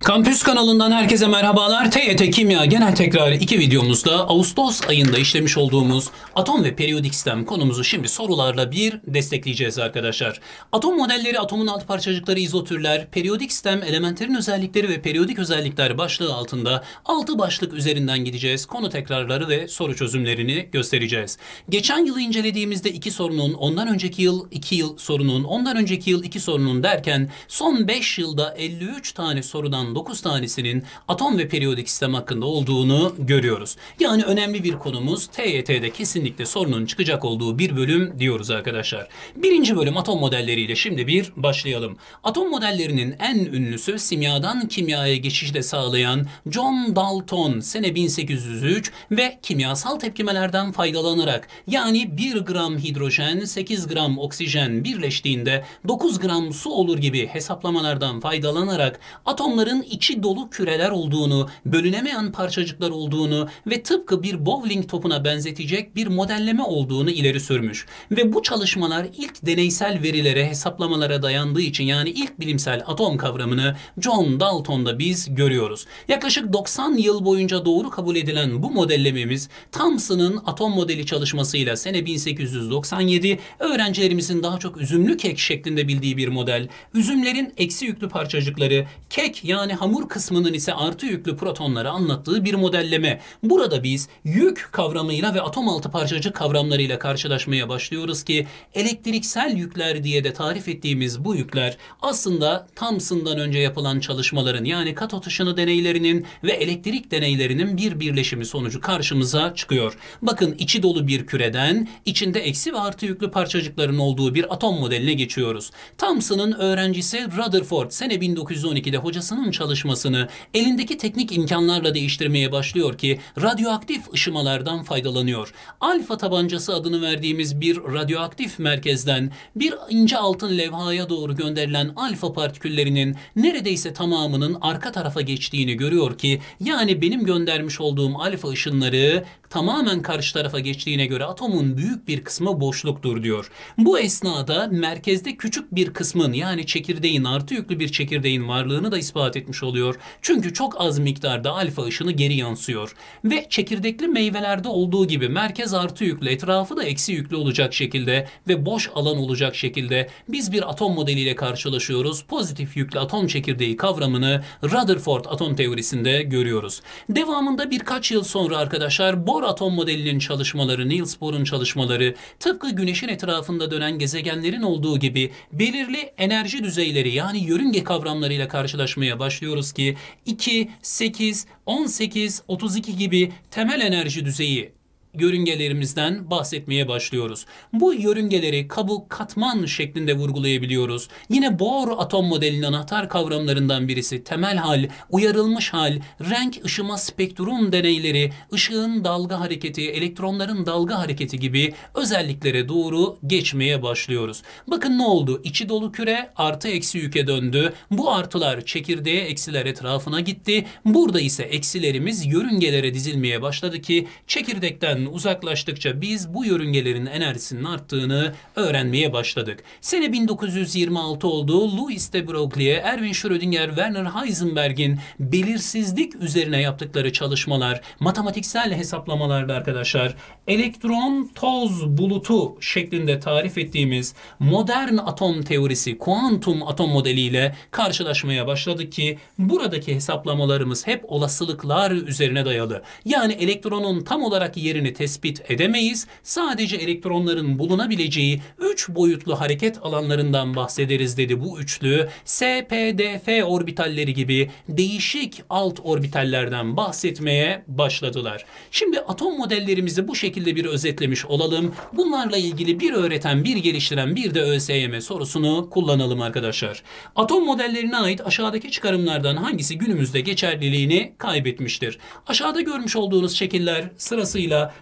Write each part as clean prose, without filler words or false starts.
Kampüs kanalından herkese merhabalar. TYT Kimya Genel Tekrarı 2 videomuzda Ağustos ayında işlemiş olduğumuz atom ve periyodik sistem konumuzu şimdi sorularla bir destekleyeceğiz arkadaşlar. Atom modelleri, atomun alt parçacıkları, izotürler, periyodik sistem, elementlerin özellikleri ve periyodik özellikler başlığı altında 6 başlık üzerinden gideceğiz. Konu tekrarları ve soru çözümlerini göstereceğiz. Geçen yılı incelediğimizde 2 sorunun, ondan önceki yıl 2 yıl sorunun, ondan önceki yıl 2 sorunun derken son 5 yılda 53 tane sorudan 9 tanesinin atom ve periyodik sistem hakkında olduğunu görüyoruz. Yani önemli bir konumuz, TYT'de kesinlikle sorunun çıkacak olduğu bir bölüm diyoruz arkadaşlar. Birinci bölüm atom modelleriyle şimdi bir başlayalım. Atom modellerinin en ünlüsü simyadan kimyaya geçişi de sağlayan John Dalton sene 1803 ve kimyasal tepkimelerden faydalanarak yani 1 gram hidrojen 8 gram oksijen birleştiğinde 9 gram su olur gibi hesaplamalardan faydalanarak atomların içi dolu küreler olduğunu, bölünemeyen parçacıklar olduğunu ve tıpkı bir bowling topuna benzetecek bir modelleme olduğunu ileri sürmüş. Ve bu çalışmalar ilk deneysel verilere, hesaplamalara dayandığı için yani ilk bilimsel atom kavramını John Dalton'da biz görüyoruz. Yaklaşık 90 yıl boyunca doğru kabul edilen bu modellememiz Thomson'ın atom modeli çalışmasıyla sene 1897 öğrencilerimizin daha çok üzümlü kek şeklinde bildiği bir model. Üzümlerin eksi yüklü parçacıkları, kek yani hamur kısmının ise artı yüklü protonları anlattığı bir modelleme. Burada biz yük kavramıyla ve atom altı parçacık kavramlarıyla karşılaşmaya başlıyoruz ki elektriksel yükler diye de tarif ettiğimiz bu yükler aslında Thomson'dan önce yapılan çalışmaların yani katot ışını deneylerinin ve elektrik deneylerinin bir birleşimi sonucu karşımıza çıkıyor. Bakın içi dolu bir küreden içinde eksi ve artı yüklü parçacıkların olduğu bir atom modeline geçiyoruz. Thomson'ın öğrencisi Rutherford sene 1912'de hocasının çalışmasını elindeki teknik imkanlarla değiştirmeye başlıyor ki radyoaktif ışımalardan faydalanıyor. Alfa tabancası adını verdiğimiz bir radyoaktif merkezden bir ince altın levhaya doğru gönderilen alfa partiküllerinin neredeyse tamamının arka tarafa geçtiğini görüyor ki yani benim göndermiş olduğum alfa ışınları tamamen karşı tarafa geçtiğine göre atomun büyük bir kısmı boşluktur diyor. Bu esnada merkezde küçük bir kısmın yani çekirdeğin artı yüklü bir çekirdeğin varlığını da ispat etmiş oluyor. Çünkü çok az miktarda alfa ışını geri yansıyor. Ve çekirdekli meyvelerde olduğu gibi merkez artı yüklü, etrafı da eksi yüklü olacak şekilde ve boş alan olacak şekilde biz bir atom modeliyle karşılaşıyoruz. Pozitif yüklü atom çekirdeği kavramını Rutherford atom teorisinde görüyoruz. Devamında birkaç yıl sonra arkadaşlar Bohr atom modelinin çalışmaları, Niels Bohr'un çalışmaları tıpkı Güneş'in etrafında dönen gezegenlerin olduğu gibi belirli enerji düzeyleri yani yörünge kavramlarıyla karşılaşmaya başlıyoruz ki 2, 8, 18, 32 gibi temel enerji düzeyi yörüngelerimizden bahsetmeye başlıyoruz. Bu yörüngeleri kabuk, katman şeklinde vurgulayabiliyoruz. Yine Bohr atom modelinin anahtar kavramlarından birisi temel hal, uyarılmış hal, renk ışıma spektrum deneyleri, ışığın dalga hareketi, elektronların dalga hareketi gibi özelliklere doğru geçmeye başlıyoruz. Bakın ne oldu? İçi dolu küre artı eksi yüke döndü. Bu artılar çekirdeğe, eksiler etrafına gitti. Burada ise eksilerimiz yörüngelere dizilmeye başladı ki çekirdekten uzaklaştıkça biz bu yörüngelerin enerjisinin arttığını öğrenmeye başladık. Sene 1926 oldu. Louis de Broglie, Erwin Schrödinger, Werner Heisenberg'in belirsizlik üzerine yaptıkları çalışmalar, matematiksel hesaplamalarda arkadaşlar, elektron toz bulutu şeklinde tarif ettiğimiz modern atom teorisi, kuantum atom modeliyle karşılaşmaya başladık ki buradaki hesaplamalarımız hep olasılıklar üzerine dayalı. Yani elektronun tam olarak yerini tespit edemeyiz. Sadece elektronların bulunabileceği 3 boyutlu hareket alanlarından bahsederiz dedi bu üçlü. S, P, D, F orbitalleri gibi değişik alt orbitallerden bahsetmeye başladılar. Şimdi atom modellerimizi bu şekilde bir özetlemiş olalım. Bunlarla ilgili bir öğreten, bir geliştiren, bir de ÖSYM sorusunu kullanalım arkadaşlar. Atom modellerine ait aşağıdaki çıkarımlardan hangisi günümüzde geçerliliğini kaybetmiştir? Aşağıda görmüş olduğunuz şekiller sırasıyla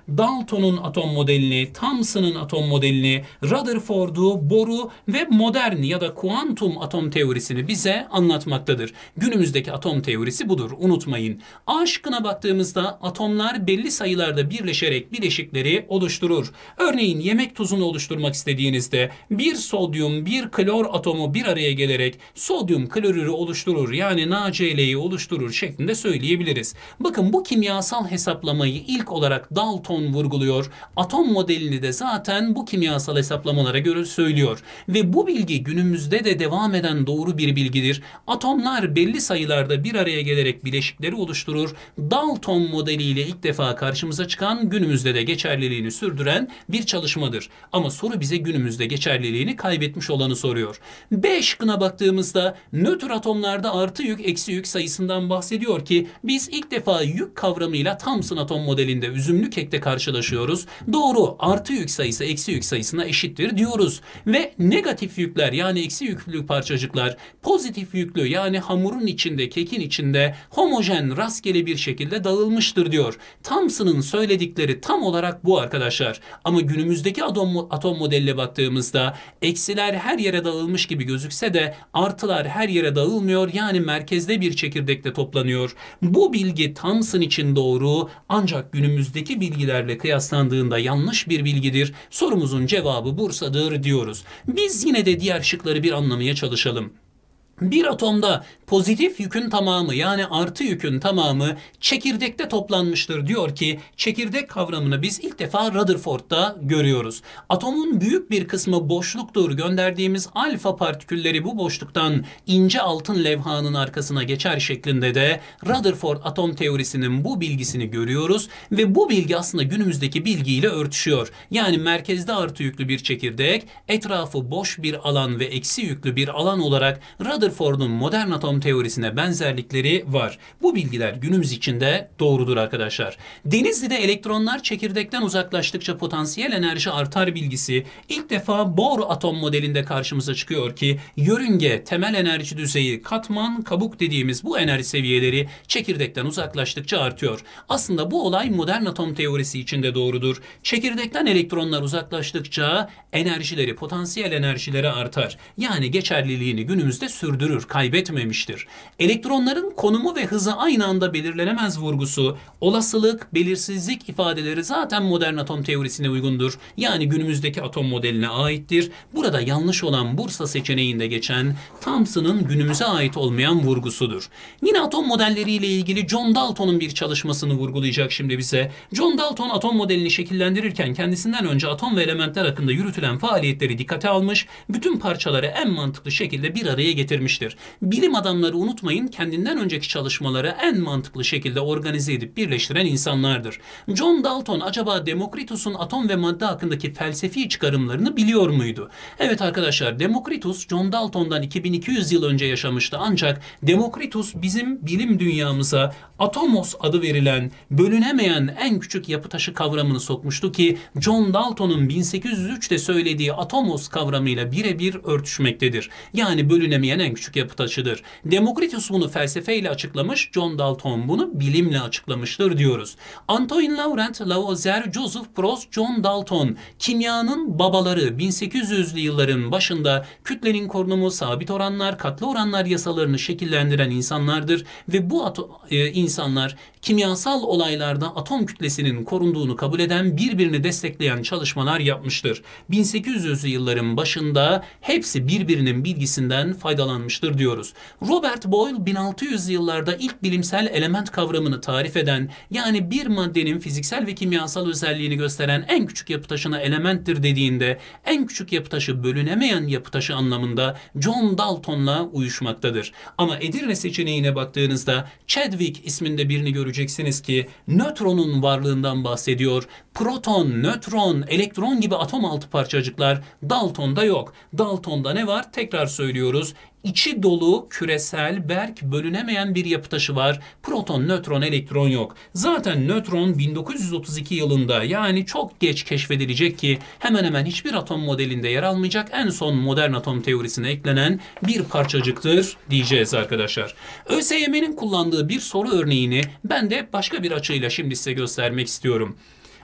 Dalton'un atom modelini, Thomson'ın atom modelini, Rutherford'u, Bohr'u ve modern ya da kuantum atom teorisini bize anlatmaktadır. Günümüzdeki atom teorisi budur, unutmayın. A şıkkına baktığımızda atomlar belli sayılarda birleşerek bileşikleri oluşturur. Örneğin yemek tuzunu oluşturmak istediğinizde bir sodyum, bir klor atomu bir araya gelerek sodyum klorürü oluşturur. Yani NaCl'yi oluşturur şeklinde söyleyebiliriz. Bakın bu kimyasal hesaplamayı ilk olarak Dalton vurguluyor. Atom modelini de zaten bu kimyasal hesaplamalara göre söylüyor. Ve bu bilgi günümüzde de devam eden doğru bir bilgidir. Atomlar belli sayılarda bir araya gelerek bileşikleri oluşturur. Dalton modeliyle ilk defa karşımıza çıkan, günümüzde de geçerliliğini sürdüren bir çalışmadır. Ama soru bize günümüzde geçerliliğini kaybetmiş olanı soruyor. B şıkkına baktığımızda nötr atomlarda artı yük, eksi yük sayısından bahsediyor ki biz ilk defa yük kavramıyla Thomson atom modelinde üzümlü kekte karşılaşıyoruz. Doğru, artı yük sayısı eksi yük sayısına eşittir diyoruz. Ve negatif yükler yani eksi yüklü parçacıklar pozitif yüklü yani hamurun içinde, kekin içinde homojen, rastgele bir şekilde dağılmıştır diyor. Thomson'ın söyledikleri tam olarak bu arkadaşlar. Ama günümüzdeki atom modeline baktığımızda eksiler her yere dağılmış gibi gözükse de artılar her yere dağılmıyor. Yani merkezde bir çekirdekte toplanıyor. Bu bilgi Thomson için doğru ancak günümüzdeki bilgilerle kıyaslandığında yanlış bir bilgidir. Sorumuzun cevabı Bursa'dır diyoruz. Biz yine de diğer şıkları bir anlamaya çalışalım. Bir atomda pozitif yükün tamamı yani artı yükün tamamı çekirdekte toplanmıştır diyor ki çekirdek kavramını biz ilk defa Rutherford'da görüyoruz. Atomun büyük bir kısmı boşluktur. Gönderdiğimiz alfa partikülleri bu boşluktan ince altın levhanın arkasına geçer şeklinde de Rutherford atom teorisinin bu bilgisini görüyoruz ve bu bilgi aslında günümüzdeki bilgiyle örtüşüyor. Yani merkezde artı yüklü bir çekirdek, etrafı boş bir alan ve eksi yüklü bir alan olarak Rutherford'un modern atom teorisine benzerlikleri var. Bu bilgiler günümüz için de doğrudur arkadaşlar. Denizli'de elektronlar çekirdekten uzaklaştıkça potansiyel enerji artar bilgisi ilk defa Bohr atom modelinde karşımıza çıkıyor ki yörünge, temel enerji düzeyi, katman, kabuk dediğimiz bu enerji seviyeleri çekirdekten uzaklaştıkça artıyor. Aslında bu olay modern atom teorisi için de doğrudur. Çekirdekten elektronlar uzaklaştıkça enerjileri, potansiyel enerjileri artar. Yani geçerliliğini günümüzde sürdürür, kaybetmemiştir. Elektronların konumu ve hızı aynı anda belirlenemez vurgusu, olasılık, belirsizlik ifadeleri zaten modern atom teorisine uygundur. Yani günümüzdeki atom modeline aittir. Burada yanlış olan Bursa seçeneğinde geçen Thomson'ın günümüze ait olmayan vurgusudur. Yine atom modelleriyle ilgili John Dalton'un bir çalışmasını vurgulayacak şimdi bize. John Dalton atom modelini şekillendirirken kendisinden önce atom ve elementler hakkında yürütülen faaliyetleri dikkate almış, bütün parçaları en mantıklı şekilde bir araya getirmiştir. Bilim adamları unutmayın kendinden önceki çalışmaları en mantıklı şekilde organize edip birleştiren insanlardır. John Dalton acaba Demokritus'un atom ve madde hakkındaki felsefi çıkarımlarını biliyor muydu? Evet arkadaşlar, Demokritus John Dalton'dan 2200 yıl önce yaşamıştı ancak Demokritus bizim bilim dünyamıza atomos adı verilen bölünemeyen en küçük yapı taşı kavramını sokmuştu ki John Dalton'un 1803'te söylediği atomos kavramıyla birebir örtüşmektedir. Yani bölünemeyen en küçük yapı taşıdır. Demokritus bunu felsefeyle açıklamış, John Dalton bunu bilimle açıklamıştır diyoruz. Antoine Laurent, Lavoisier, Joseph Prost, John Dalton kimyanın babaları 1800'lü yılların başında kütlenin korunumu, sabit oranlar, katlı oranlar yasalarını şekillendiren insanlardır ve bu insanlar kimyasal olaylarda atom kütlesinin korunduğunu kabul eden, birbirini destekleyen çalışmalar yapmıştır. 1800'lü yılların başında hepsi birbirinin bilgisinden faydalanmıştır diyoruz. Robert Boyle 1600'lü yıllarda ilk bilimsel element kavramını tarif eden, yani bir maddenin fiziksel ve kimyasal özelliğini gösteren en küçük yapı taşına elementtir dediğinde en küçük yapı taşı bölünemeyen yapı taşı anlamında John Dalton'la uyuşmaktadır. Ama Edirne seçeneğine baktığınızda Chadwick isminde birini göreceksiniz ki nötronun varlığından bahsediyor. Proton, nötron, elektron gibi atom altı parçacıklar Dalton'da yok. Dalton'da ne var? Tekrar söylüyoruz. İçi dolu, küresel, bölünemeyen bir yapı taşı var. Proton, nötron, elektron yok. Zaten nötron 1932 yılında yani çok geç keşfedilecek ki hemen hemen hiçbir atom modelinde yer almayacak, en son modern atom teorisine eklenen bir parçacıktır diyeceğiz arkadaşlar. ÖSYM'nin kullandığı bir soru örneğini ben de başka bir açıyla şimdi size göstermek istiyorum.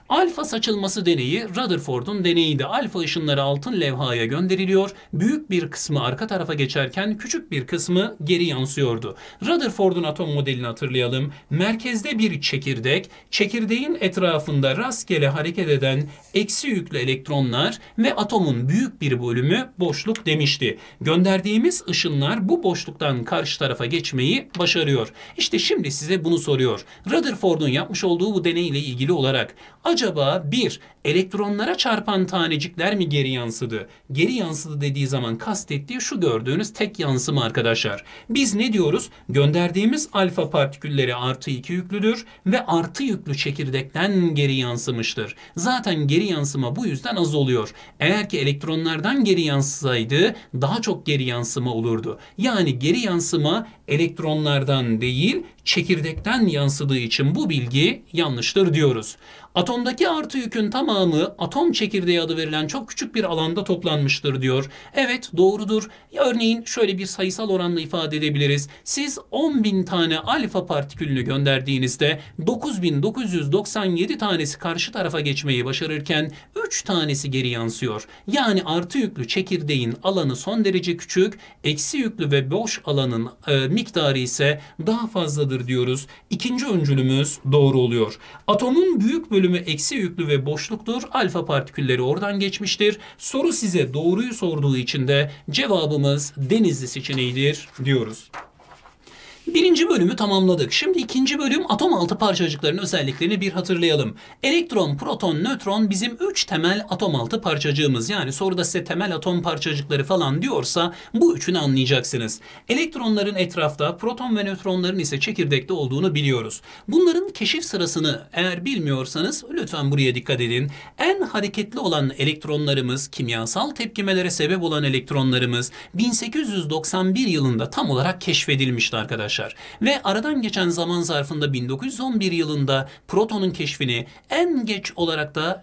Alfa saçılması deneyi Rutherford'un deneyiydi. Alfa ışınları altın levhaya gönderiliyor. Büyük bir kısmı arka tarafa geçerken küçük bir kısmı geri yansıyordu. Rutherford'un atom modelini hatırlayalım. Merkezde bir çekirdek, çekirdeğin etrafında rastgele hareket eden eksi yüklü elektronlar ve atomun büyük bir bölümü boşluk demişti. Gönderdiğimiz ışınlar bu boşluktan karşı tarafa geçmeyi başarıyor. İşte şimdi size bunu soruyor. Rutherford'un yapmış olduğu bu deneyle ilgili olarak acaba bir elektronlara çarpan tanecikler mi geri yansıdı? Geri yansıdı dediği zaman kastettiği şu gördüğünüz tek yansıma arkadaşlar. Biz ne diyoruz? Gönderdiğimiz alfa partikülleri artı 2 yüklüdür ve artı yüklü çekirdekten geri yansımıştır. Zaten geri yansıma bu yüzden az oluyor. Eğer ki elektronlardan geri yansısaydı daha çok geri yansıma olurdu. Yani geri yansıma elektronlardan değil çekirdekten yansıdığı için bu bilgi yanlıştır diyoruz. Atomdaki artı yükün tamamı atom çekirdeği adı verilen çok küçük bir alanda toplanmıştır diyor. Evet, doğrudur. Örneğin şöyle bir sayısal oranla ifade edebiliriz. Siz 10.000 tane alfa partikülünü gönderdiğinizde 9.997 tanesi karşı tarafa geçmeyi başarırken 3 tanesi geri yansıyor. Yani artı yüklü çekirdeğin alanı son derece küçük, eksi yüklü ve boş alanın miktarı ise daha fazladır diyoruz. İkinci öncülümüz doğru oluyor. Atomun büyük bölümü eksi yüklü ve boşluktur. Alfa partikülleri oradan geçmiştir. Soru size doğruyu sorduğu için de cevabımız Denizli seçeneğidir diyoruz. Birinci bölümü tamamladık. Şimdi ikinci bölüm atom altı parçacıkların özelliklerini bir hatırlayalım. Elektron, proton, nötron bizim 3 temel atom altı parçacığımız. Yani soruda size temel atom parçacıkları falan diyorsa bu üçünü anlayacaksınız. Elektronların etrafta, proton ve nötronların ise çekirdekte olduğunu biliyoruz. Bunların keşif sırasını eğer bilmiyorsanız lütfen buraya dikkat edin. En hareketli olan elektronlarımız, kimyasal tepkimelere sebep olan elektronlarımız 1891 yılında tam olarak keşfedilmişti arkadaşlar. Ve aradan geçen zaman zarfında 1911 yılında protonun keşfini, en geç olarak da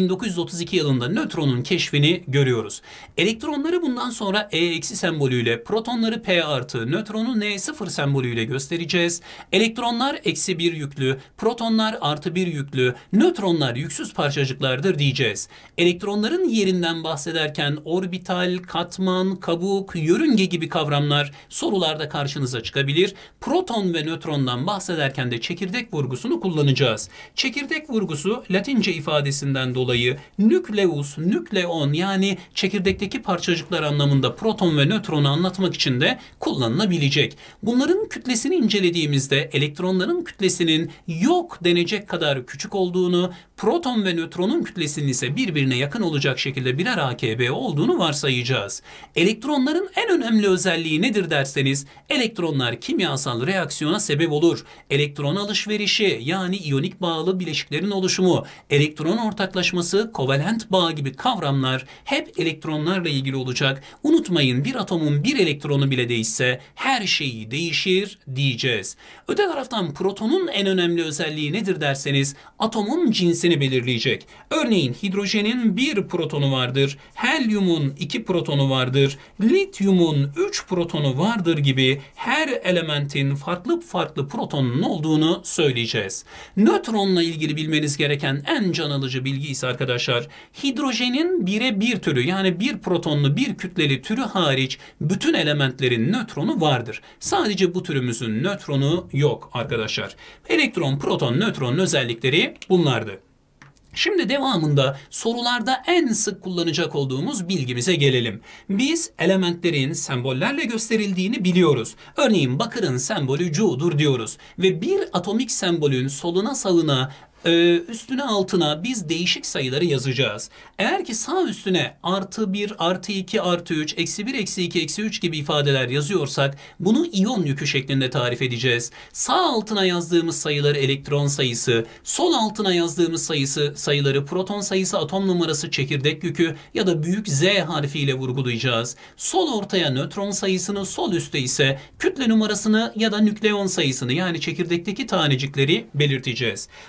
1932 yılında nötronun keşfini görüyoruz. Elektronları bundan sonra E- sembolüyle, protonları P+, nötronu N0 sembolüyle göstereceğiz. Elektronlar eksi 1 yüklü, protonlar artı 1 yüklü, nötronlar yüksüz parçacıklardır diyeceğiz. Elektronların yerinden bahsederken orbital, katman, kabuk, yörünge gibi kavramlar sorularda karşınıza çıkabilir. Proton ve nötrondan bahsederken de çekirdek vurgusunu kullanacağız. Çekirdek vurgusu Latince ifadesinden dolayı nükleus, nükleon yani çekirdekteki parçacıklar anlamında proton ve nötronu anlatmak için de kullanılabilecek. Bunların kütlesini incelediğimizde elektronların kütlesinin yok denecek kadar küçük olduğunu, proton ve nötronun kütlesinin ise birbirine yakın olacak şekilde birer AKB olduğunu varsayacağız. Elektronların en önemli özelliği nedir derseniz, elektronlar kimyasal reaksiyona sebep olur. Elektron alışverişi yani iyonik bağlı bileşiklerin oluşumu, elektron ortaklaşması, kovalent bağ gibi kavramlar hep elektronlarla ilgili olacak. Unutmayın, bir atomun bir elektronu bile değişse her şeyi değişir diyeceğiz. Öte taraftan protonun en önemli özelliği nedir derseniz, atomun cinsini belirleyecek. Örneğin hidrojenin bir protonu vardır, helyumun 2 protonu vardır, lityumun 3 protonu vardır gibi her elementin farklı farklı protonun olduğunu söyleyeceğiz. Nötronla ilgili bilmeniz gereken en can alıcı bilgi ise arkadaşlar, hidrojenin 1'e 1 türü yani bir protonlu bir kütleli türü hariç bütün elementlerin nötronu vardır. Sadece bu türümüzün nötronu yok arkadaşlar. Elektron, proton, nötronun özellikleri bunlardı. Şimdi devamında sorularda en sık kullanacak olduğumuz bilgimize gelelim. Biz elementlerin sembollerle gösterildiğini biliyoruz. Örneğin bakırın sembolü Cu'dur diyoruz. Ve bir atomik sembolün soluna sağına üstüne altına biz değişik sayıları yazacağız. Eğer ki sağ üstüne artı 1, artı 2, artı 3, eksi 1, eksi 2, eksi 3 gibi ifadeler yazıyorsak bunu iyon yükü şeklinde tarif edeceğiz. Sağ altına yazdığımız sayıları elektron sayısı, sol altına yazdığımız sayıları proton sayısı, atom numarası, çekirdek yükü ya da büyük Z harfiyle vurgulayacağız. Sol ortaya nötron sayısını, sol üstte ise kütle numarasını ya da nükleon sayısını yani çekirdekteki tanecikleri belirteceğiz. Örneğin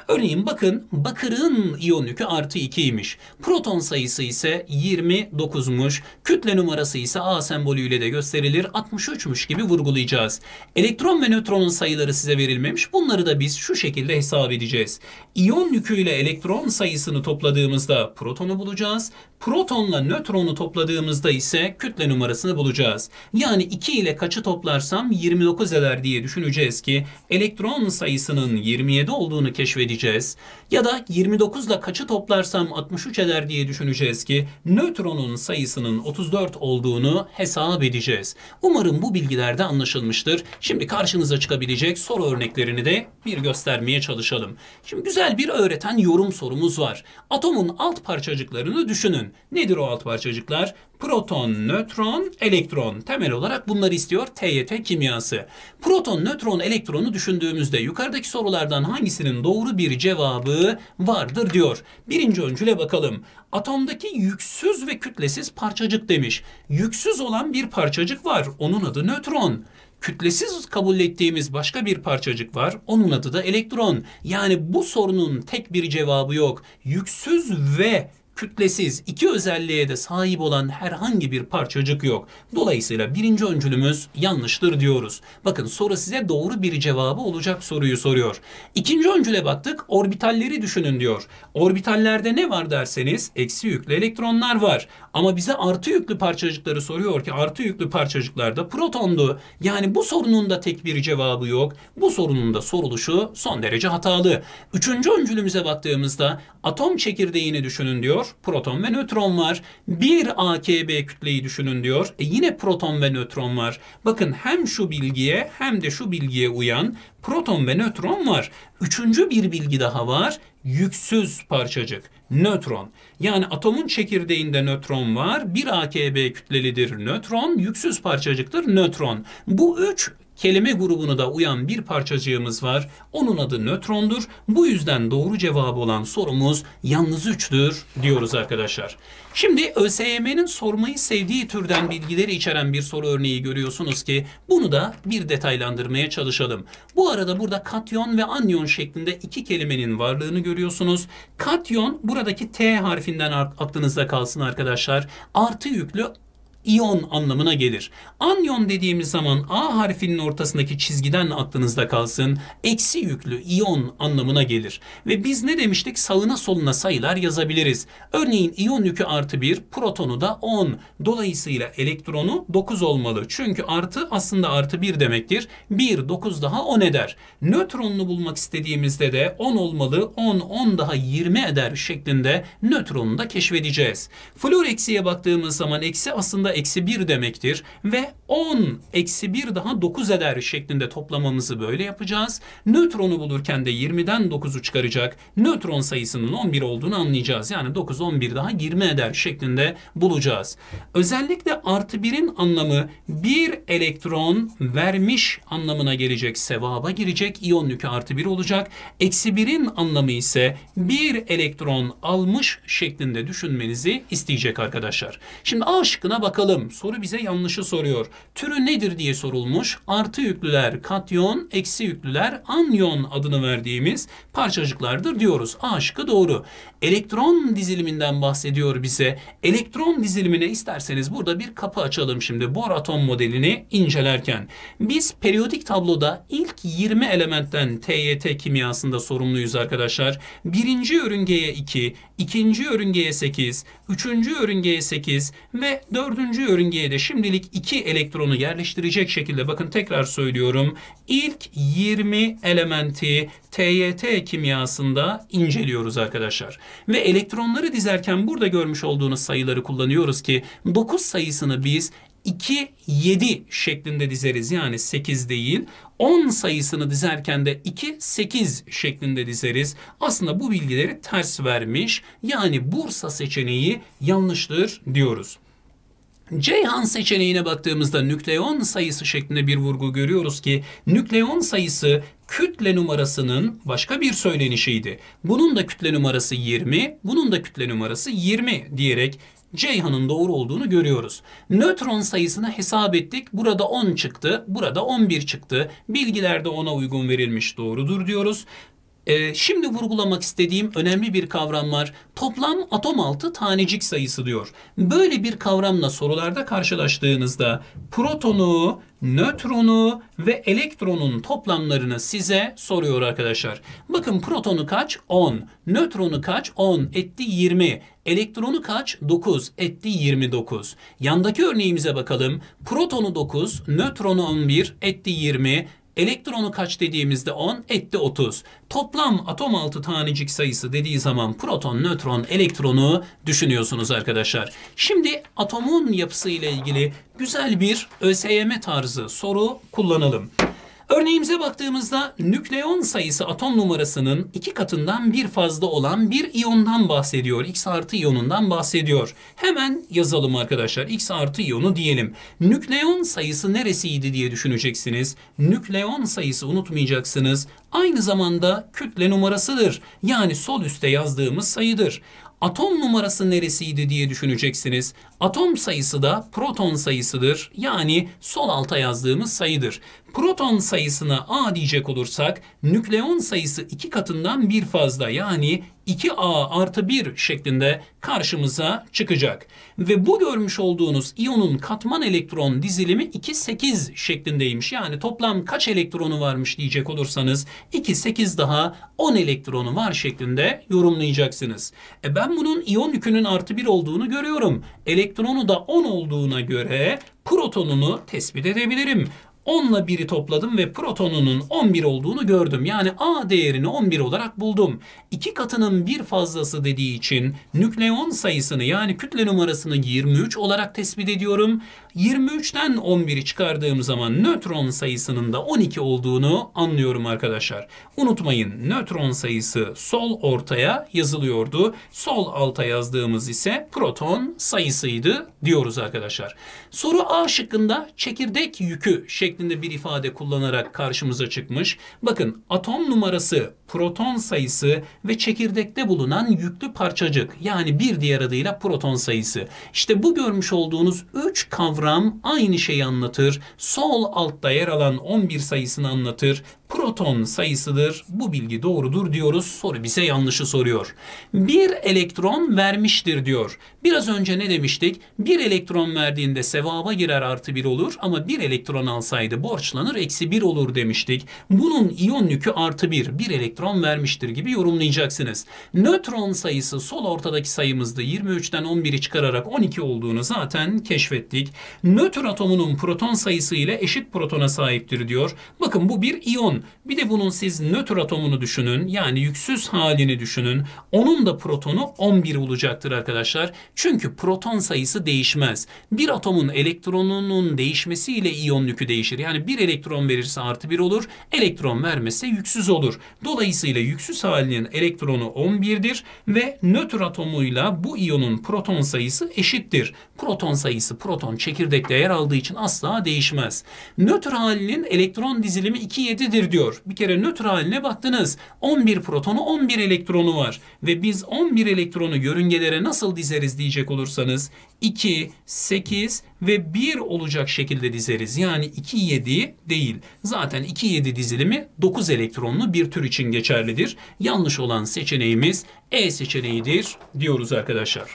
Bakın bakırın iyon yükü artı 2'ymiş. Proton sayısı ise 29'muş. Kütle numarası ise A sembolüyle de gösterilir. 63'müş gibi vurgulayacağız. Elektron ve nötronun sayıları size verilmemiş. Bunları da biz şu şekilde hesap edeceğiz. İyon yüküyle elektron sayısını topladığımızda protonu bulacağız. Protonla nötronu topladığımızda ise kütle numarasını bulacağız. Yani 2 ile kaçı toplarsam 29 eder diye düşüneceğiz ki elektron sayısının 27 olduğunu keşfedeceğiz. Ya da 29 ile kaçı toplarsam 63 eder diye düşüneceğiz ki nötronun sayısının 34 olduğunu hesap edeceğiz. Umarım bu bilgiler de anlaşılmıştır. Şimdi karşınıza çıkabilecek soru örneklerini de bir göstermeye çalışalım. Şimdi güzel bir öğreten yorum sorumuz var. Atomun alt parçacıklarını düşünün. Nedir o alt parçacıklar? Proton, nötron, elektron. Temel olarak bunları istiyor TYT kimyası. Proton, nötron, elektronu düşündüğümüzde yukarıdaki sorulardan hangisinin doğru bir cevabı vardır diyor. Birinci öncüle bakalım. Atomdaki yüksüz ve kütlesiz parçacık demiş. Yüksüz olan bir parçacık var. Onun adı nötron. Kütlesiz kabul ettiğimiz başka bir parçacık var. Onun adı da elektron. Yani bu sorunun tek bir cevabı yok. Yüksüz ve kütlesiz iki özelliğe de sahip olan herhangi bir parçacık yok. Dolayısıyla birinci öncülümüz yanlıştır diyoruz. Bakın soru size doğru bir cevabı olacak soruyu soruyor. İkinci öncüle baktık. Orbitalleri düşünün diyor. Orbitallerde ne var derseniz eksi yüklü elektronlar var. Ama bize artı yüklü parçacıkları soruyor ki artı yüklü parçacıklarda protondu. Yani bu sorunun da tek bir cevabı yok. Bu sorunun da soruluşu son derece hatalı. Üçüncü öncülümüze baktığımızda atom çekirdeğini düşünün diyor. Proton ve nötron var. Bir AKB kütleyi düşünün diyor. Yine proton ve nötron var. Bakın hem şu bilgiye hem de şu bilgiye uyan proton ve nötron var. Üçüncü bir bilgi daha var. Yüksüz parçacık. Nötron. Yani atomun çekirdeğinde nötron var. Bir AKB kütlelidir nötron. Yüksüz parçacıktır nötron. Bu üç kelime grubuna da uyan bir parçacığımız var. Onun adı nötrondur. Bu yüzden doğru cevabı olan sorumuz yalnız 3'tür diyoruz arkadaşlar. Şimdi ÖSYM'nin sormayı sevdiği türden bilgileri içeren bir soru örneği görüyorsunuz ki bunu da bir detaylandırmaya çalışalım. Bu arada burada katyon ve anyon şeklinde iki kelimenin varlığını görüyorsunuz. Katyon buradaki T harfinden aklınızda kalsın arkadaşlar. Artı yüklü İyon anlamına gelir. Anyon dediğimiz zaman A harfinin ortasındaki çizgiden aklınızda kalsın. Eksi yüklü iyon anlamına gelir. Ve biz ne demiştik? Sağına soluna sayılar yazabiliriz. Örneğin iyon yükü artı 1, protonu da 10. Dolayısıyla elektronu 9 olmalı. Çünkü artı aslında artı 1 demektir. 1, 9 daha 10 eder. Nötronunu bulmak istediğimizde de 10 olmalı. 10, 10 daha 20 eder şeklinde nötronu da keşfedeceğiz. Flor eksiye baktığımız zaman eksi aslında eksi 1 demektir ve 10 eksi 1 daha 9 eder şeklinde toplamamızı böyle yapacağız. Nötronu bulurken de 20'den 9'u çıkaracak. Nötron sayısının 11 olduğunu anlayacağız. Yani 9, 11 daha 20 eder şeklinde bulacağız. Özellikle artı 1'in anlamı bir elektron vermiş anlamına gelecek. Sevaba girecek. İyon yükü artı 1 olacak. Eksi 1'in anlamı ise bir elektron almış şeklinde düşünmenizi isteyecek arkadaşlar. Şimdi A şıkkına bakalım. Soru bize yanlışı soruyor. Türü nedir diye sorulmuş. Artı yüklüler katyon, eksi yüklüler anyon adını verdiğimiz parçacıklardır diyoruz. A şıkkı doğru. Elektron diziliminden bahsediyor bize. Elektron dizilimine isterseniz burada bir kapı açalım şimdi Bohr atom modelini incelerken. Biz periyodik tabloda ilk 20 elementten TYT kimyasında sorumluyuz arkadaşlar. Birinci yörüngeye 2, ikinci yörüngeye 8, üçüncü yörüngeye 8 ve dördüncü yörüngeye de şimdilik 2 elektronu yerleştirecek şekilde bakın tekrar söylüyorum. İlk 20 elementi TYT kimyasında inceliyoruz arkadaşlar. Ve elektronları dizerken burada görmüş olduğunuz sayıları kullanıyoruz ki 9 sayısını biz 2, 7 şeklinde dizeriz. Yani 8 değil. 10 sayısını dizerken de 2, 8 şeklinde dizeriz. Aslında bu bilgileri ters vermiş. Yani Bursa seçeneği yanlıştır diyoruz. Ceyhan seçeneğine baktığımızda nükleon sayısı şeklinde bir vurgu görüyoruz ki nükleon sayısı kütle numarasının başka bir söylenişiydi. Bunun da kütle numarası 20, bunun da kütle numarası 20 diyerek Ceyhan'ın doğru olduğunu görüyoruz. Nötron sayısını hesap ettik. Burada 10 çıktı, burada 11 çıktı. Bilgiler de ona uygun verilmiş doğrudur diyoruz. Şimdi vurgulamak istediğim önemli bir kavram var. Toplam atom altı tanecik sayısı diyor. Böyle bir kavramla sorularda karşılaştığınızda protonu, nötronu ve elektronun toplamlarını size soruyor arkadaşlar. Bakın protonu kaç? 10. Nötronu kaç? 10. Etti 20. Elektronu kaç? 9. Etti 29. Yandaki örneğimize bakalım. Protonu 9, nötronu 11, etti 20. Elektronu kaç dediğimizde 10, etti 30. Toplam atom altı tanecik sayısı dediği zaman proton, nötron, elektronu düşünüyorsunuz arkadaşlar. Şimdi atomun yapısı ile ilgili güzel bir ÖSYM tarzı soru kullanalım. Örneğimize baktığımızda nükleon sayısı atom numarasının 2 katından bir fazla olan bir iyondan bahsediyor. X artı iyonundan bahsediyor. Hemen yazalım arkadaşlar. X artı iyonu diyelim. Nükleon sayısı neresiydi diye düşüneceksiniz. Nükleon sayısı unutmayacaksınız. Aynı zamanda kütle numarasıdır. Yani sol üstte yazdığımız sayıdır. Atom numarası neresiydi diye düşüneceksiniz. Atom sayısı da proton sayısıdır. Yani sol alta yazdığımız sayıdır. Proton sayısına A diyecek olursak nükleon sayısı 2 katından bir fazla yani 2A artı 1 şeklinde karşımıza çıkacak. Ve bu görmüş olduğunuz iyonun katman elektron dizilimi 2,8 şeklindeymiş. Yani toplam kaç elektronu varmış diyecek olursanız 2,8 daha 10 elektronu var şeklinde yorumlayacaksınız. Ben bunun iyon yükünün artı 1 olduğunu görüyorum. Elektronu da 10 olduğuna göre protonunu tespit edebilirim. 10 ile 1'i topladım ve protonunun 11 olduğunu gördüm. Yani A değerini 11 olarak buldum. 2 katının bir fazlası dediği için nükleon sayısını yani kütle numarasını 23 olarak tespit ediyorum. 23'ten 11'i çıkardığım zaman nötron sayısının da 12 olduğunu anlıyorum arkadaşlar. Unutmayın nötron sayısı sol ortaya yazılıyordu. Sol alta yazdığımız ise proton sayısıydı diyoruz arkadaşlar. Soru A şıkkında çekirdek yükü şeklinde bir ifade kullanarak karşımıza çıkmış. Bakın atom numarası, proton sayısı ve çekirdekte bulunan yüklü parçacık yani bir diğer adıyla proton sayısı. İşte bu görmüş olduğunuz 3 kavram aynı şeyi anlatır. Sol altta yer alan 11 sayısını anlatır. Proton sayısıdır. Bu bilgi doğrudur diyoruz. Soru bize yanlışı soruyor. Bir elektron vermiştir diyor. Biraz önce ne demiştik? Bir elektron verdiğinde sevaba girer artı 1 olur ama bir elektron alsaydı borçlanır eksi 1 olur demiştik. Bunun iyon yükü artı 1. Bir elektron vermiştir gibi yorumlayacaksınız. Nötron sayısı sol ortadaki sayımızda 23'ten 11'i çıkararak 12 olduğunu zaten keşfettik. Nötr atomunun proton sayısı ile eşit protona sahiptir diyor. Bakın bu bir iyon. Bir de bunun siz nötr atomunu düşünün. Yani yüksüz halini düşünün. Onun da protonu 11 olacaktır arkadaşlar. Çünkü proton sayısı değişmez. Bir atomun elektronunun değişmesiyle iyon yükü değişir. Yani bir elektron verirse artı 1 olur. Elektron vermese yüksüz olur. Dolayısıyla yüksüz halinin elektronu 11'dir ve nötr atomuyla bu iyonun proton sayısı eşittir. Proton sayısı proton çekirdekte yer aldığı için asla değişmez. Nötr halinin elektron dizilimi 2,7'dir diyor. Bir kere nötr haline baktınız. 11 protonu 11 elektronu var. Ve biz 11 elektronu yörüngelere nasıl dizeriz diyecek olursanız 2, 8 ve 1 olacak şekilde dizeriz. Yani 2,7 değil. Zaten 2,7 dizilimi 9 elektronlu bir tür için geçerlidir. Yanlış olan seçeneğimiz E seçeneğidir diyoruz arkadaşlar.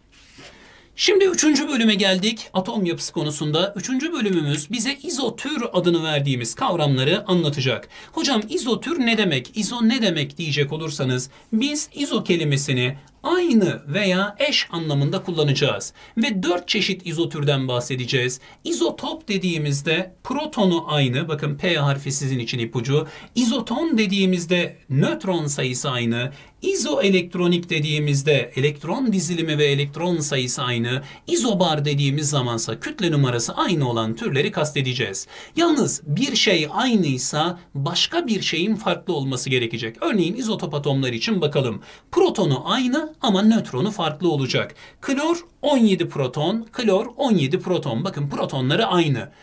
Şimdi 3. bölüme geldik. Atom yapısı konusunda 3. bölümümüz bize izotür adını verdiğimiz kavramları anlatacak. Hocam izotür ne demek? İzo ne demek diyecek olursanız biz izo kelimesini aynı veya eş anlamında kullanacağız. Ve 4 çeşit izotürden bahsedeceğiz. İzotop dediğimizde protonu aynı. Bakın P harfi sizin için ipucu. İzoton dediğimizde nötron sayısı aynı. İzoelektronik dediğimizde elektron dizilimi ve elektron sayısı aynı. İzobar dediğimiz zamansa kütle numarası aynı olan türleri kastedeceğiz. Yalnız bir şey aynıysa başka bir şeyin farklı olması gerekecek. Örneğin izotop atomlar için bakalım. Protonu aynı ama nötronu farklı olacak. Klor 17 proton, klor 17 proton. Bakın protonları aynı.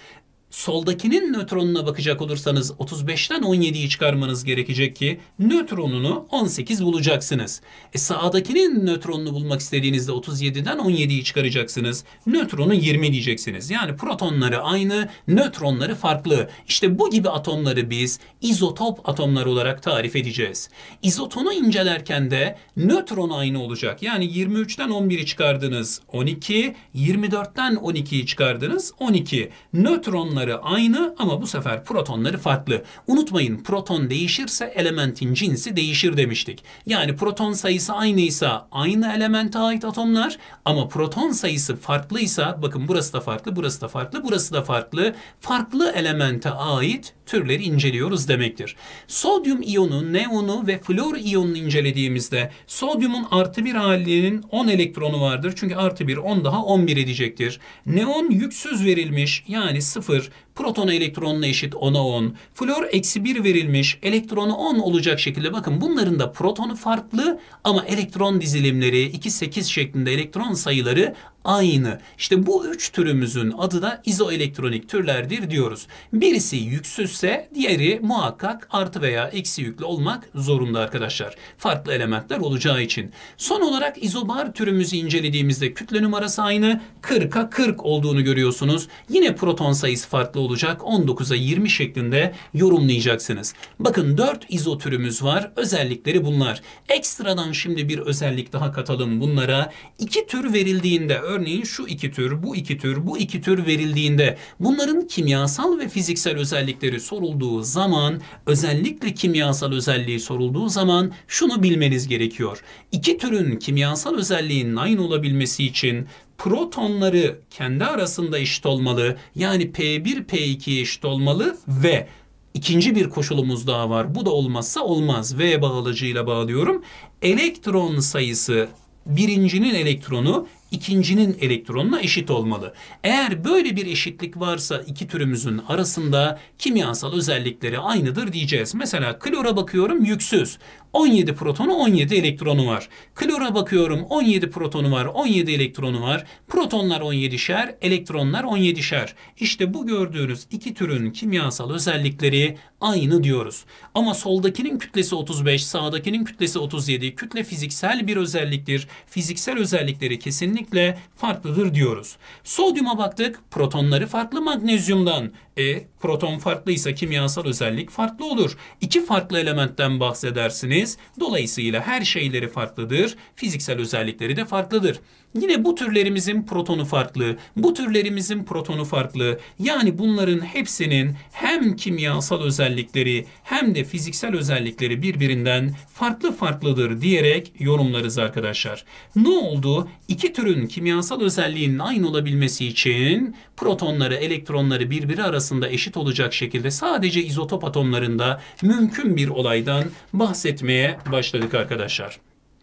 Soldakinin nötronuna bakacak olursanız 35'ten 17'yi çıkarmanız gerekecek ki nötronunu 18 bulacaksınız. Sağdakinin nötronunu bulmak istediğinizde 37'den 17'yi çıkaracaksınız. Nötronu 20 diyeceksiniz. Yani protonları aynı, nötronları farklı. İşte bu gibi atomları biz izotop atomlar olarak tarif edeceğiz. İzotonu incelerken de nötron aynı olacak. Yani 23'ten 11'i çıkardınız 12, 24'ten 12'yi çıkardınız 12. Nötronları aynı ama bu sefer protonları farklı. Unutmayın, proton değişirse elementin cinsi değişir demiştik. Yani proton sayısı aynıysa aynı elemente ait atomlar ama proton sayısı farklıysa, bakın burası da farklı, burası da farklı, burası da farklı, farklı elemente ait türleri inceliyoruz demektir. Sodyum iyonu, neonu ve flor iyonunu incelediğimizde sodyumun artı bir halinin 10 elektronu vardır. Çünkü artı 1 10 daha 11 edecektir. Neon yüksüz verilmiş, yani 0, protona elektronuna eşit 10'a 10. Flor eksi 1 verilmiş, elektronu 10 olacak şekilde, bakın bunların da protonu farklı ama elektron dizilimleri 2, 8 şeklinde elektron sayıları aynı. İşte bu üç türümüzün adı da izoelektronik türlerdir diyoruz. Birisi yüksüzse diğeri muhakkak artı veya eksi yüklü olmak zorunda arkadaşlar. Farklı elementler olacağı için. Son olarak izobar türümüzü incelediğimizde kütle numarası aynı, 40'a 40 olduğunu görüyorsunuz. Yine proton sayısı farklı olacak, 19'a 20 şeklinde yorumlayacaksınız. Bakın 4 izo türümüz var. Özellikleri bunlar. Ekstradan şimdi bir özellik daha katalım bunlara. 2 tür verildiğinde, örneğin şu iki tür, bu iki tür, bu iki tür verildiğinde bunların kimyasal ve fiziksel özellikleri sorulduğu zaman, özellikle kimyasal özelliği sorulduğu zaman şunu bilmeniz gerekiyor. İki türün kimyasal özelliğinin aynı olabilmesi için protonları kendi arasında eşit olmalı. Yani P1 P2'ye eşit olmalı ve İkinci bir koşulumuz daha var. Bu da olmazsa olmaz. V bağlacıyla bağlıyorum. Elektron sayısı birincinin elektronu ikincinin elektronuna eşit olmalı. Eğer böyle bir eşitlik varsa iki türümüzün arasında kimyasal özellikleri aynıdır diyeceğiz. Mesela klora bakıyorum, yüksüz. 17 protonu 17 elektronu var. Klora bakıyorum, 17 protonu var, 17 elektronu var. Protonlar 17'şer, elektronlar 17'şer. İşte bu gördüğünüz iki türün kimyasal özellikleri aynı diyoruz. Ama soldakinin kütlesi 35, sağdakinin kütlesi 37. Kütle fiziksel bir özelliktir. Fiziksel özellikleri kesinlikle farklıdır diyoruz. Sodyuma baktık, protonları farklı magnezyumdan. Proton farklıysa kimyasal özellik farklı olur. İki farklı elementten bahsedersiniz. Dolayısıyla her şeyleri farklıdır. Fiziksel özellikleri de farklıdır. Yine bu türlerimizin protonu farklı, bu türlerimizin protonu farklı. Yani bunların hepsinin hem kimyasal özellikleri hem de fiziksel özellikleri birbirinden farklıdır diyerek yorumlarız arkadaşlar. Ne oldu? İki türün kimyasal özelliğinin aynı olabilmesi için protonları, elektronları birbiri arasında eşit olacak şekilde sadece izotop atomlarında mümkün bir olaydan bahsetmeye başladık arkadaşlar.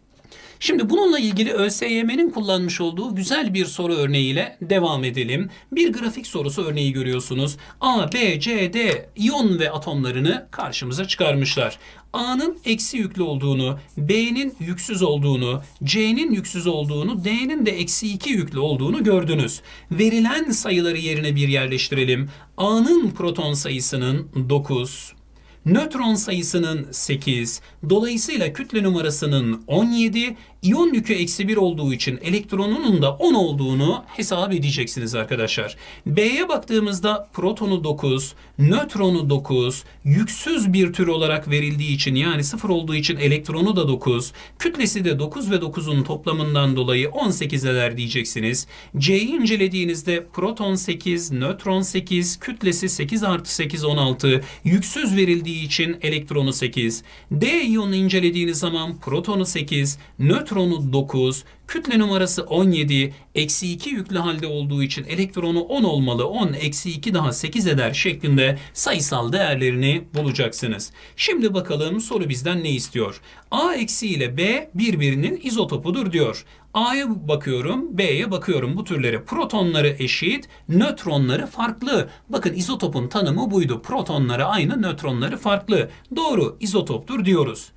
Şimdi bununla ilgili ÖSYM'nin kullanmış olduğu güzel bir soru örneğiyle devam edelim. Bir grafik sorusu örneği görüyorsunuz. A, B, C, D iyon ve atomlarını karşımıza çıkarmışlar. A'nın eksi yüklü olduğunu, B'nin yüksüz olduğunu, C'nin yüksüz olduğunu, D'nin de eksi 2 yüklü olduğunu gördünüz. Verilen sayıları yerine bir yerleştirelim. A'nın proton sayısının 9, nötron sayısının 8, dolayısıyla kütle numarasının 17, iyon yükü eksi 1 olduğu için elektronunun da 10 olduğunu hesap edeceksiniz arkadaşlar. B'ye baktığımızda protonu 9, nötronu 9, yüksüz bir tür olarak verildiği için, yani 0 olduğu için elektronu da 9, kütlesi de 9 ve 9'un toplamından dolayı 18 eder diyeceksiniz. C'yi incelediğinizde proton 8, nötron 8, kütlesi 8 artı 8 16, yüksüz verildiği için elektronu 8. D iyonunu incelediğiniz zaman protonu 8, nötronu 9, kütle numarası 17, eksi 2 yüklü halde olduğu için elektronu 10 olmalı. 10 eksi 2 daha 8 eder şeklinde sayısal değerlerini bulacaksınız. Şimdi bakalım soru bizden ne istiyor? A eksi ile B birbirinin izotopudur diyor. A'ya bakıyorum, B'ye bakıyorum. Bu türlere protonları eşit, nötronları farklı. Bakın izotopun tanımı buydu. Protonları aynı, nötronları farklı. Doğru, izotoptur diyoruz.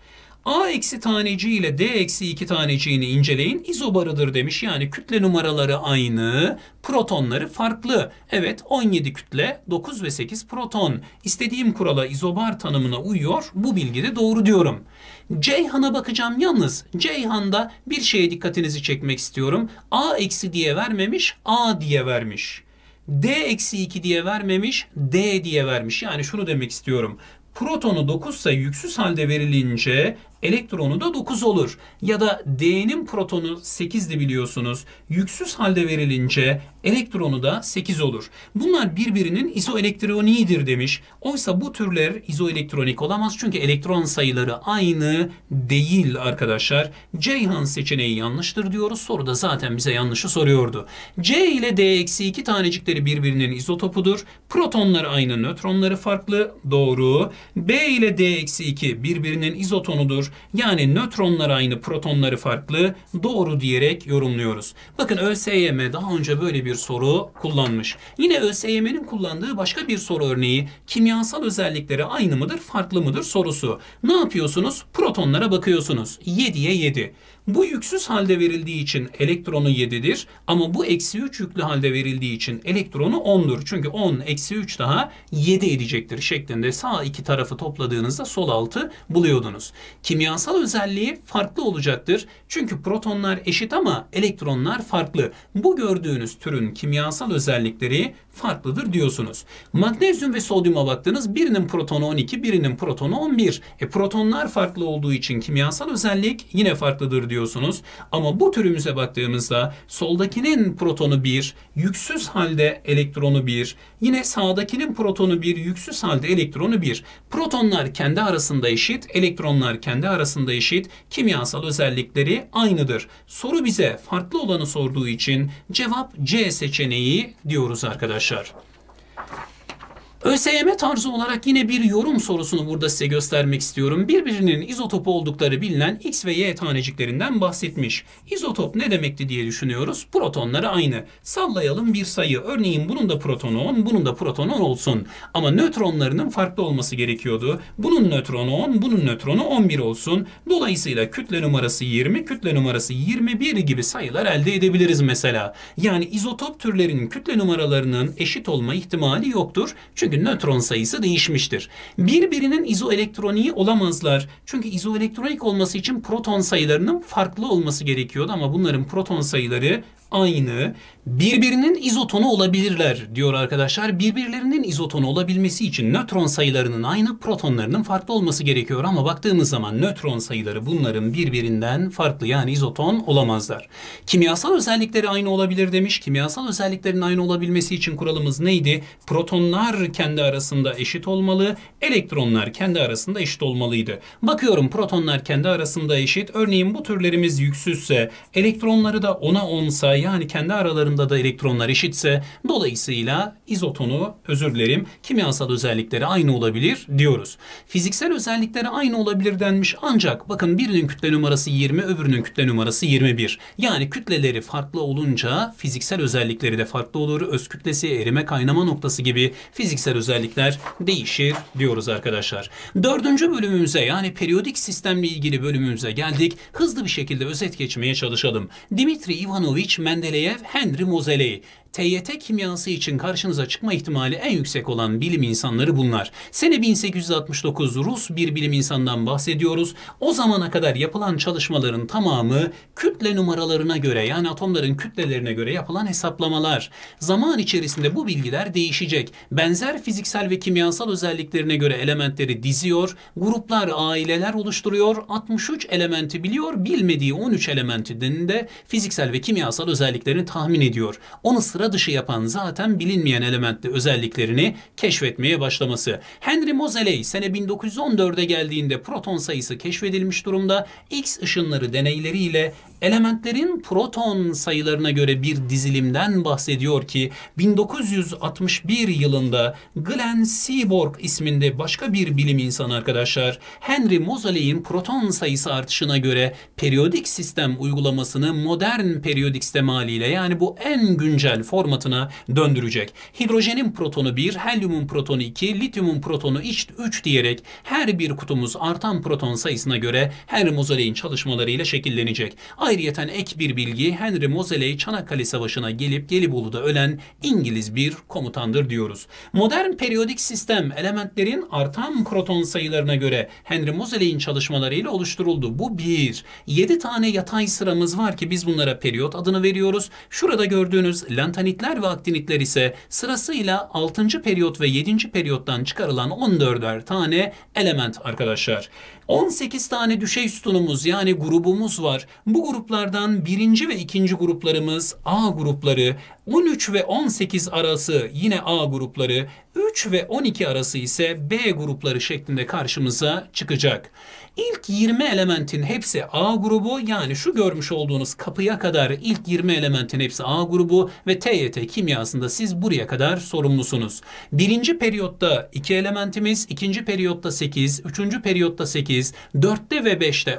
A eksi taneciği ile D eksi 2 taneciğini inceleyin. İzobarıdır demiş. Yani kütle numaraları aynı, protonları farklı. Evet, 17 kütle, 9 ve 8 proton. İstediğim kurala, izobar tanımına uyuyor. Bu bilgi de doğru diyorum. Ceyhan'a bakacağım. Yalnız Ceyhan'da bir şeye dikkatinizi çekmek istiyorum. A eksi diye vermemiş, A diye vermiş. D eksi 2 diye vermemiş, D diye vermiş. Yani şunu demek istiyorum. Protonu 9 ise yüksüz halde verilince elektronu da 9 olur. Ya da D'nin protonu 8'di biliyorsunuz. Yüksüz halde verilince elektronu da 8 olur. Bunlar birbirinin izoelektroniğidir demiş. Oysa bu türler izoelektronik olamaz. Çünkü elektron sayıları aynı değil arkadaşlar. Ceyhan seçeneği yanlıştır diyoruz. Soruda zaten bize yanlışı soruyordu. C ile D eksi 2 tanecikleri birbirinin izotopudur. Protonları aynı, nötronları farklı. Doğru. B ile D eksi 2 birbirinin izotonudur. Yani nötronlar aynı, protonları farklı. Doğru diyerek yorumluyoruz. Bakın ÖSYM daha önce böyle bir soru kullanmış. Yine ÖSYM'nin kullandığı başka bir soru örneği, kimyasal özellikleri aynı mıdır, farklı mıdır sorusu. Ne yapıyorsunuz? Protonlara bakıyorsunuz. 7'ye 7. Bu yüksüz halde verildiği için elektronu 7'dir. Ama bu eksi 3 yüklü halde verildiği için elektronu 10'dur. Çünkü 10 eksi 3 daha 7 edecektir şeklinde sağ iki tarafı topladığınızda sol altı buluyordunuz. Kimyasal özelliği farklı olacaktır. Çünkü protonlar eşit ama elektronlar farklı. Bu gördüğünüz türün kimyasal özellikleri farklıdır diyorsunuz. Magnezyum ve sodyuma baktınız. Birinin protonu 12, birinin protonu 11. Protonlar farklı olduğu için kimyasal özellik yine farklıdır diyorsunuz. Ama bu türümüze baktığımızda soldakinin protonu 1, yüksüz halde elektronu 1. Yine sağdakinin protonu 1, yüksüz halde elektronu 1. Protonlar kendi arasında eşit, elektronlar kendi arasında eşit. Kimyasal özellikleri aynıdır. Soru bize farklı olanı sorduğu için cevap C seçeneği diyoruz arkadaşlar. ÖSYM tarzı olarak yine bir yorum sorusunu burada size göstermek istiyorum. Birbirinin izotopu oldukları bilinen X ve Y taneciklerinden bahsetmiş. İzotop ne demekti diye düşünüyoruz. Protonları aynı. Sallayalım bir sayı. Örneğin bunun da protonu 10, bunun da protonu 10 olsun. Ama nötronlarının farklı olması gerekiyordu. Bunun nötronu 10, bunun nötronu 11 olsun. Dolayısıyla kütle numarası 20, kütle numarası 21 gibi sayılar elde edebiliriz mesela. Yani izotop türlerinin kütle numaralarının eşit olma ihtimali yoktur. Çünkü nötron sayısı değişmiştir. Birbirinin izoelektroniği olamazlar. Çünkü izoelektronik olması için proton sayılarının farklı olması gerekiyordu ama bunların proton sayıları aynı. Birbirinin izotonu olabilirler diyor arkadaşlar. Birbirlerinin izotonu olabilmesi için nötron sayılarının aynı, protonlarının farklı olması gerekiyor. Ama baktığımız zaman nötron sayıları bunların birbirinden farklı, yani izoton olamazlar. Kimyasal özellikleri aynı olabilir demiş. Kimyasal özelliklerin aynı olabilmesi için kuralımız neydi? Protonlar kendi arasında eşit olmalı, elektronlar kendi arasında eşit olmalıydı. Bakıyorum protonlar kendi arasında eşit. Örneğin bu türlerimiz yüksüzse, elektronları da 10'a 10'sa, yani kendi aralarında da elektronlar eşitse, dolayısıyla izotonu, kimyasal özellikleri aynı olabilir diyoruz. Fiziksel özellikleri aynı olabilir denmiş, ancak bakın birinin kütle numarası 20, öbürünün kütle numarası 21. Yani kütleleri farklı olunca fiziksel özellikleri de farklı olur. Öz kütlesi, erime kaynama noktası gibi fiziksel özellikler değişir diyoruz arkadaşlar. 4. bölümümüze, yani periyodik sistemle ilgili bölümümüze geldik. Hızlı bir şekilde özet geçmeye çalışalım. Dimitri Ivanovich Mendeleev, Henry Moseley. TYT kimyası için karşınıza çıkma ihtimali en yüksek olan bilim insanları bunlar. Sene 1869, Rus bir bilim insanından bahsediyoruz. O zamana kadar yapılan çalışmaların tamamı kütle numaralarına göre, yani atomların kütlelerine göre yapılan hesaplamalar. Zaman içerisinde bu bilgiler değişecek. Benzer fiziksel ve kimyasal özelliklerine göre elementleri diziyor, gruplar, aileler oluşturuyor, 63 elementi biliyor, bilmediği 13 elementinin de fiziksel ve kimyasal özelliklerini tahmin ediyor. Onu sıra dışı yapan zaten bilinmeyen elementli özelliklerini keşfetmeye başlaması. Henry Moseley sene 1914'e geldiğinde proton sayısı keşfedilmiş durumda. X ışınları deneyleriyle elementlerin proton sayılarına göre bir dizilimden bahsediyor ki 1961 yılında Glenn Seaborg isminde başka bir bilim insanı arkadaşlar Henry Moseley'in proton sayısı artışına göre periyodik sistem uygulamasını modern periyodik sistem haliyle yani bu en güncel formatına döndürecek. Hidrojenin protonu 1, helyumun protonu 2, lityumun protonu 3 diyerek her bir kutumuz artan proton sayısına göre Henry Moseley'in çalışmalarıyla şekillenecek. Ayrıyeten ek bir bilgi, Henry Moseley Çanakkale Savaşı'na gelip Gelibolu'da ölen İngiliz bir komutandır diyoruz. Modern periyodik sistem elementlerin artan proton sayılarına göre Henry Moseley'in çalışmalarıyla oluşturuldu. Bu bir. 7 tane yatay sıramız var ki biz bunlara periyot adını veriyoruz. Şurada gördüğünüz lantanitler ve aktinitler ise sırasıyla 6. periyot ve 7. periyottan çıkarılan 14'er tane element arkadaşlar. 18 tane düşey sütunumuz yani grubumuz var. Bu gruplardan birinci ve ikinci gruplarımız A grupları, 13 ve 18 arası yine A grupları, 3 ve 12 arası ise B grupları şeklinde karşımıza çıkacak. İlk 20 elementin hepsi A grubu yani şu görmüş olduğunuz kapıya kadar ilk 20 elementin hepsi A grubu ve TYT kimyasında siz buraya kadar sorumlusunuz. Birinci periyotta 2 elementimiz, ikinci periyotta 8, üçüncü periyotta 8, 4'te ve 5'te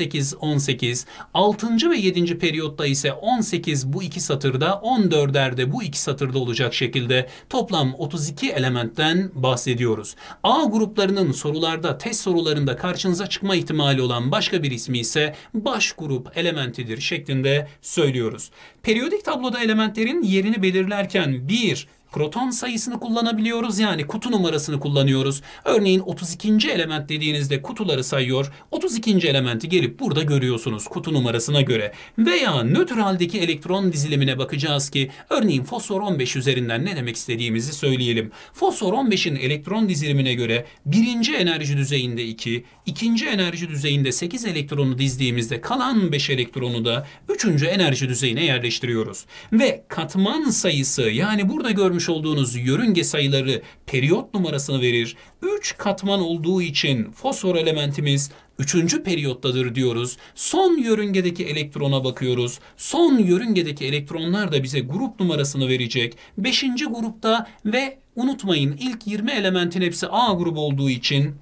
18, 6. ve 7. periyotta ise 18 bu iki satırda, 14'erde bu iki satırda olacak şekilde toplam 32 elementten bahsediyoruz. A gruplarının sorularda, test sorularında karşınıza çıkma ihtimali olan başka bir ismi ise baş grup elementidir şeklinde söylüyoruz. Periyodik tabloda elementlerin yerini belirlerken bir proton sayısını kullanabiliyoruz yani kutu numarasını kullanıyoruz. Örneğin 32. element dediğinizde kutuları sayıyor. 32. elementi gelip burada görüyorsunuz kutu numarasına göre. Veya nötr haldeki elektron dizilimine bakacağız ki örneğin fosfor 15 üzerinden ne demek istediğimizi söyleyelim. Fosfor 15'in elektron dizilimine göre birinci enerji düzeyinde 2, ikinci enerji düzeyinde 8 elektronu dizdiğimizde kalan 5 elektronu da 3. enerji düzeyine yerleştiriyoruz. Ve katman sayısı yani burada görmüş olduğunuz yörünge sayıları periyot numarasını verir. 3 katman olduğu için fosfor elementimiz 3. periyottadır diyoruz. Son yörüngedeki elektrona bakıyoruz. Son yörüngedeki elektronlar da bize grup numarasını verecek. 5. grupta ve unutmayın ilk 20 elementin hepsi A grubu olduğu için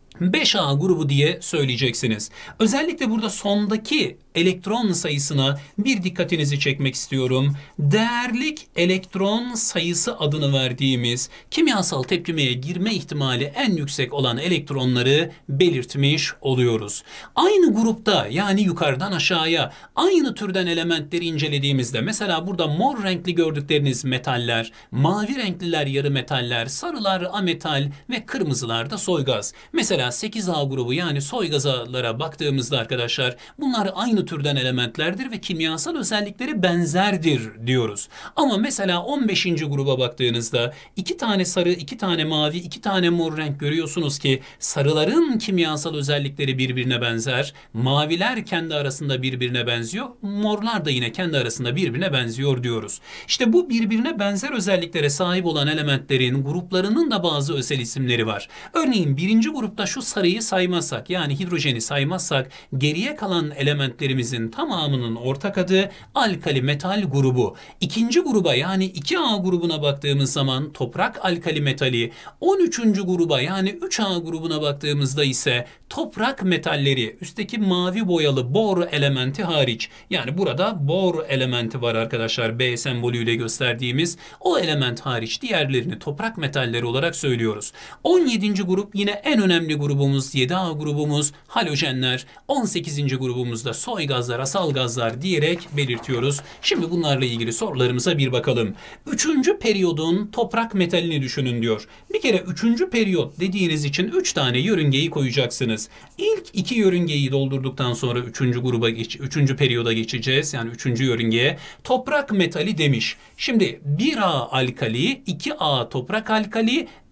5A grubu diye söyleyeceksiniz. Özellikle burada sondaki elektron sayısına bir dikkatinizi çekmek istiyorum. Değerlik elektron sayısı adını verdiğimiz kimyasal tepkimeye girme ihtimali en yüksek olan elektronları belirtmiş oluyoruz. Aynı grupta yani yukarıdan aşağıya aynı türden elementleri incelediğimizde mesela burada mor renkli gördükleriniz metaller, mavi renkliler yarı metaller, sarılar ametal ve kırmızılar da soygaz. Mesela 8A grubu yani soygazlara baktığımızda arkadaşlar bunlar aynı türden elementlerdir ve kimyasal özellikleri benzerdir diyoruz. Ama mesela 15. gruba baktığınızda 2 tane sarı, 2 tane mavi, 2 tane mor renk görüyorsunuz ki sarıların kimyasal özellikleri birbirine benzer, maviler kendi arasında birbirine benziyor, morlar da yine kendi arasında birbirine benziyor diyoruz. İşte bu birbirine benzer özelliklere sahip olan elementlerin gruplarının da bazı özel isimleri var. Örneğin birinci grupta şu sarıyı saymazsak yani hidrojeni saymazsak geriye kalan elementlerimizin tamamının ortak adı alkali metal grubu. İkinci gruba yani 2A grubuna baktığımız zaman toprak alkali metali, 13. gruba yani 3A grubuna baktığımızda ise toprak metalleri, üstteki mavi boyalı bor elementi hariç. Yani burada bor elementi var arkadaşlar B sembolüyle gösterdiğimiz o element hariç diğerlerini toprak metalleri olarak söylüyoruz. 17. grup yine en önemli grubumuz 7A grubumuz halojenler, 18. grubumuzda soy gazlar, asal gazlar diyerek belirtiyoruz. Şimdi bunlarla ilgili sorularımıza bir bakalım. 3. periyodun toprak metalini düşünün diyor. Bir kere 3. periyot dediğiniz için 3 tane yörüngeyi koyacaksınız. İlk 2 yörüngeyi doldurduktan sonra 3. gruba 3. periyoda geçeceğiz. Yani 3. yörüngeye toprak metali demiş. Şimdi 1A alkali, 2A toprak alkali,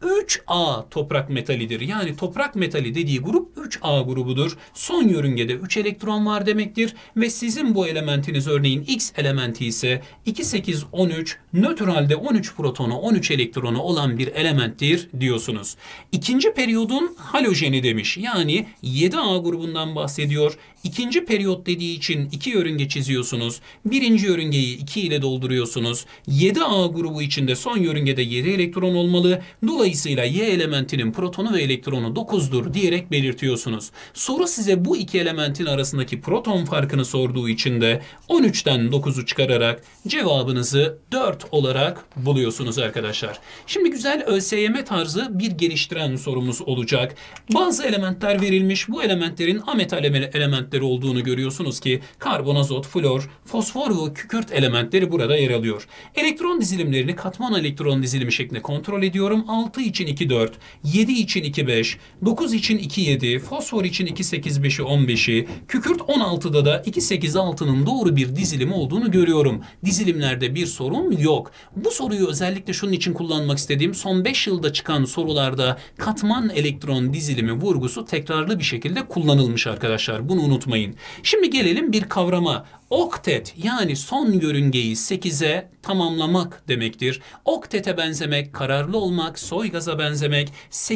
3A toprak metalidir. Yani toprak metali dediği grup 3A grubudur. Son yörüngede 3 elektron var demektir. Ve sizin bu elementiniz örneğin X elementi ise 2, 8, 13, nötralde 13 protonu, 13 elektronu olan bir elementtir diyorsunuz. İkinci periyodun halojeni demiş. Yani 7A grubundan bahsediyor. İkinci periyot dediği için 2 yörünge çiziyorsunuz. Birinci yörüngeyi 2 ile dolduruyorsunuz. 7A grubu içinde son yörüngede 7 elektron olmalı. Dolayısıyla Y elementinin protonu ve elektronu 9'dur diyerek belirtiyorsunuz. Soru size bu iki elementin arasındaki proton farkını sorduğu için de 13'ten 9'u çıkararak cevabınızı 4 olarak buluyorsunuz arkadaşlar. Şimdi güzel ÖSYM tarzı bir geliştiren sorumuz olacak. Bazı elementler verilmiş. Bu elementlerin ametal elementleri olduğunu görüyorsunuz ki karbon, azot, flor, fosfor ve kükürt elementleri burada yer alıyor. Elektron dizilimlerini katman elektron dizilimi şeklinde kontrol ediyorum. 6 için 2, 4, 7 için 2, 5, 9 için 2, 7, fosfor için 2, 8, 5'i 15'i, kükürt 16'da da 2, 8, 6'nın doğru bir dizilimi olduğunu görüyorum. Dizilimlerde bir sorun yok. Bu soruyu özellikle şunun için kullanmak istediğim son 5 yılda çıkan sorularda katman elektron dizilimi vurgusu tekrarlı bir şekilde kullanılmış arkadaşlar. Bunu unutmayın. Şimdi gelelim bir kavrama. Oktet yani son yörüngeyi 8'e tamamlamak demektir. Oktete benzemek, kararlı olmak, soygaza benzemek,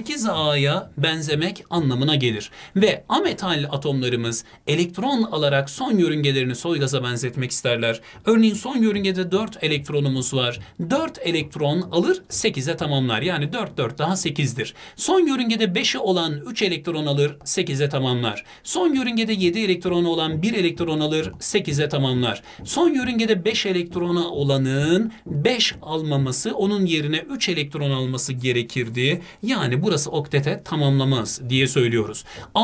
8A'ya benzemek anlamına gelir. Ve ametal atomlarımız elektron alarak son yörüngelerini soygaza benzetmek isterler. Örneğin son yörüngede 4 elektronumuz var. 4 elektron alır 8'e tamamlar. Yani 4, 4 daha 8'dir. Son yörüngede 5'i olan 3 elektron alır 8'e tamamlar. Son yörüngede 7 elektronu olan 1 elektron alır 8'e tamamlar. Son yörüngede 5 elektrona olanın 5 almaması, onun yerine 3 elektron alması gerekirdi. Yani burası oktete tamamlamaz diye söylüyoruz.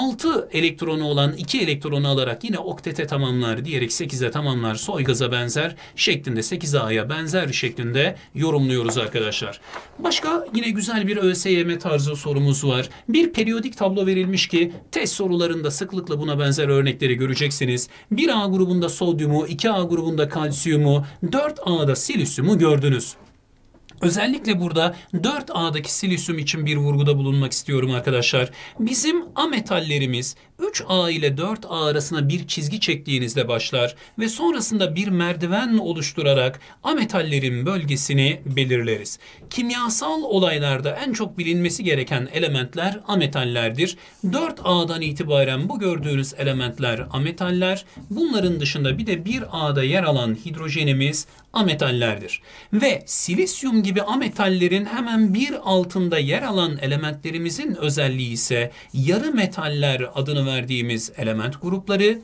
6 elektronu olan 2 elektronu alarak yine oktete tamamlar diyerek 8'e tamamlar, soygaza benzer şeklinde, 8A'ya benzer şeklinde yorumluyoruz arkadaşlar. Başka yine güzel bir ÖSYM tarzı sorumuz var. Bir periyodik tablo verilmiş ki test sorularında sıklıkla buna benzer örnekleri göreceksiniz. 1A grubunda sodyumu, 2A grubunda kalsiyumu, 4A'da silisyumu gördünüz. Özellikle burada 4A'daki silisyum için bir vurguda bulunmak istiyorum arkadaşlar. Bizim ametallerimiz 3A ile 4A arasına bir çizgi çektiğinizde başlar ve sonrasında bir merdiven oluşturarak ametallerin bölgesini belirleriz. Kimyasal olaylarda en çok bilinmesi gereken elementler ametallerdir. 4A'dan itibaren bu gördüğünüz elementler ametaller. Bunların dışında bir de 1A'da yer alan hidrojenimiz ametallerdir. Ve silisyum gibi ametallerin hemen bir altında yer alan elementlerimizin özelliği ise yarı metaller adını verdiğimiz element grupları.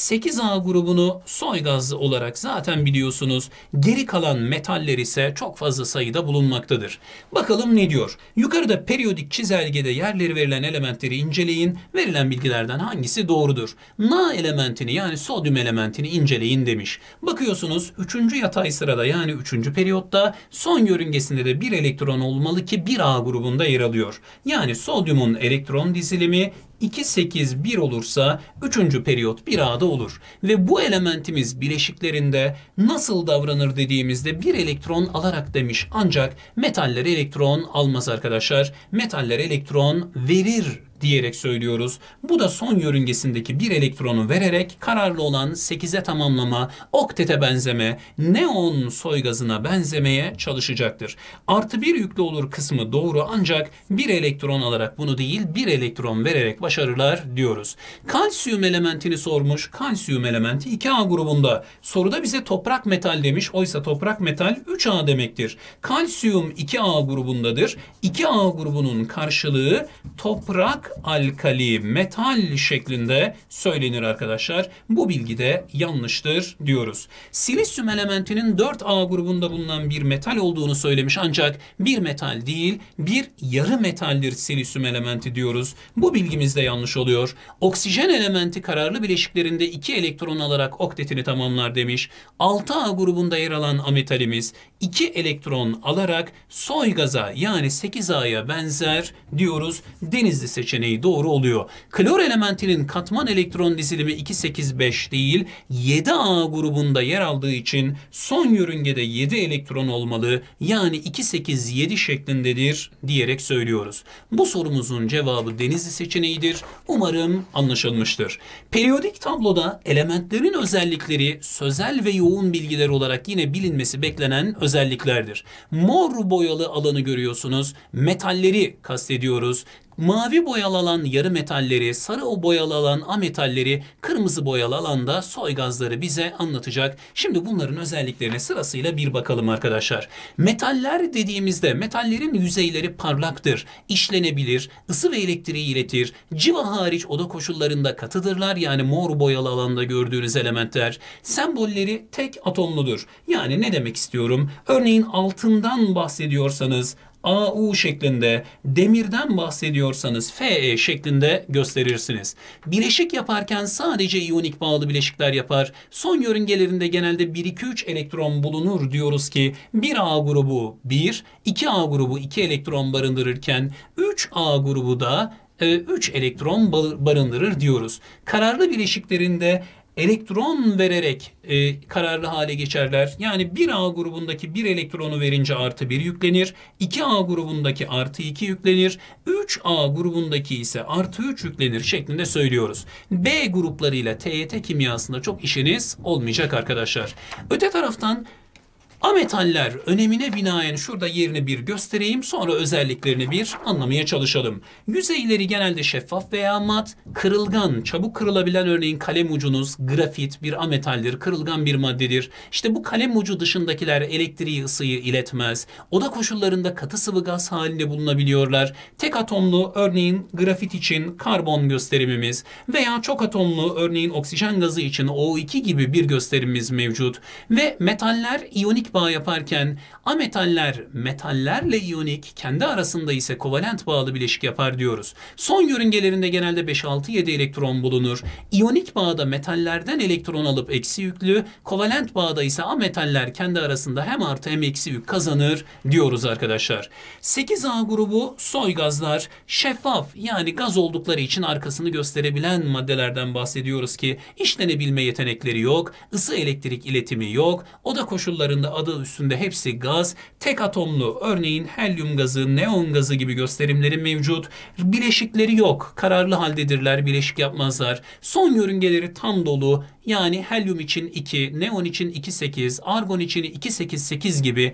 8A grubunu soygaz olarak zaten biliyorsunuz. Geri kalan metaller ise çok fazla sayıda bulunmaktadır. Bakalım ne diyor? Yukarıda periyodik çizelgede yerleri verilen elementleri inceleyin. Verilen bilgilerden hangisi doğrudur? Na elementini yani sodyum elementini inceleyin demiş. Bakıyorsunuz 3. yatay sırada yani 3. periyotta son yörüngesinde de bir elektron olmalı ki 1A grubunda yer alıyor. Yani sodyumun elektron dizilimi 2, 8, 1 olursa 3. periyot 1A'da olur. Ve bu elementimiz bileşiklerinde nasıl davranır dediğimizde bir elektron alarak demiş. Ancak metaller elektron almaz arkadaşlar. Metaller elektron verir diyerek söylüyoruz. Bu da son yörüngesindeki bir elektronu vererek kararlı olan 8'e tamamlama, oktete benzeme, neon soygazına benzemeye çalışacaktır. Artı 1 yüklü olur kısmı doğru ancak bir elektron alarak bunu değil bir elektron vererek başarırlar diyoruz. Kalsiyum elementini sormuş. Kalsiyum elementi 2A grubunda. Soruda bize toprak metal demiş. Oysa toprak metal 3A demektir. Kalsiyum 2A grubundadır. 2A grubunun karşılığı toprak alkali metal şeklinde söylenir arkadaşlar. Bu bilgi de yanlıştır diyoruz. Silisyum elementinin 4A grubunda bulunan bir metal olduğunu söylemiş ancak bir metal değil bir yarı metaldir silisyum elementi diyoruz. Bu bilgimiz de yanlış oluyor. Oksijen elementi kararlı bileşiklerinde 2 elektron alarak oktetini tamamlar demiş. 6A grubunda yer alan ametalimiz 2 elektron alarak soy gaza yani 8A'ya benzer diyoruz. Denizli seçeneği doğru oluyor. Klor elementinin katman elektron dizilimi 2,8,5 değil 7A grubunda yer aldığı için son yörüngede 7 elektron olmalı. Yani 2,8,7 şeklindedir diyerek söylüyoruz. Bu sorumuzun cevabı Denizli seçeneğidir. Umarım anlaşılmıştır. Periyodik tabloda elementlerin özellikleri sözel ve yoğun bilgiler olarak yine bilinmesi beklenen özelliklerdir. Mor boyalı alanı görüyorsunuz. Metalleri kastediyoruz. Mavi boyalı alan yarı metalleri, sarı o boyalı alan ametalleri, kırmızı boyalı alanda soy gazları bize anlatacak. Şimdi bunların özelliklerine sırasıyla bir bakalım arkadaşlar. Metaller dediğimizde metallerin yüzeyleri parlaktır, işlenebilir, ısı ve elektriği iletir. Civa hariç oda koşullarında katıdırlar yani mor boyalı alanda gördüğünüz elementler. Sembolleri tek atomludur. Yani ne demek istiyorum? Örneğin altından bahsediyorsanız AU şeklinde, demirden bahsediyorsanız Fe şeklinde gösterirsiniz. Bileşik yaparken sadece iyonik bağlı bileşikler yapar. Son yörüngelerinde genelde 1-2-3 elektron bulunur diyoruz ki 1A grubu 1, 2A grubu 2 elektron barındırırken 3A grubu da 3 elektron barındırır diyoruz. Kararlı bileşiklerinde elektron vererek kararlı hale geçerler. Yani 1A grubundaki 1 elektronu verince artı 1 yüklenir. 2A grubundaki artı 2 yüklenir. 3A grubundaki ise artı 3 yüklenir şeklinde söylüyoruz. B gruplarıyla TYT kimyasında çok işiniz olmayacak arkadaşlar. Öte taraftan ametaller önemine binaen şurada yerini bir göstereyim, sonra özelliklerini bir anlamaya çalışalım. Yüzeyleri genelde şeffaf veya mat, kırılgan, çabuk kırılabilen örneğin kalem ucunuz, grafit bir ametaldir, kırılgan bir maddedir. İşte bu kalem ucu dışındakiler elektriği, ısıyı iletmez. Oda koşullarında katı sıvı gaz halinde bulunabiliyorlar. Tek atomlu örneğin grafit için karbon gösterimimiz veya çok atomlu örneğin oksijen gazı için O2 gibi bir gösterimimiz mevcut. Ve metaller iyonik bağ yaparken ametaller metallerle iyonik, kendi arasında ise kovalent bağlı bileşik yapar diyoruz. Son yörüngelerinde genelde 5-6-7 elektron bulunur. İyonik bağda metallerden elektron alıp eksi yüklü, kovalent bağda ise ametaller kendi arasında hem artı hem eksi yük kazanır diyoruz arkadaşlar. 8A grubu soy gazlar, şeffaf yani gaz oldukları için arkasını gösterebilen maddelerden bahsediyoruz ki işlenebilme yetenekleri yok, ısı elektrik iletimi yok, oda koşullarında adı üstünde hepsi gaz, tek atomlu örneğin helyum gazı, neon gazı gibi gösterimleri mevcut. Bileşikleri yok, kararlı haldedirler, bileşik yapmazlar. Son yörüngeleri tam dolu yani helyum için 2, neon için 2,8, argon için 2,8,8 gibi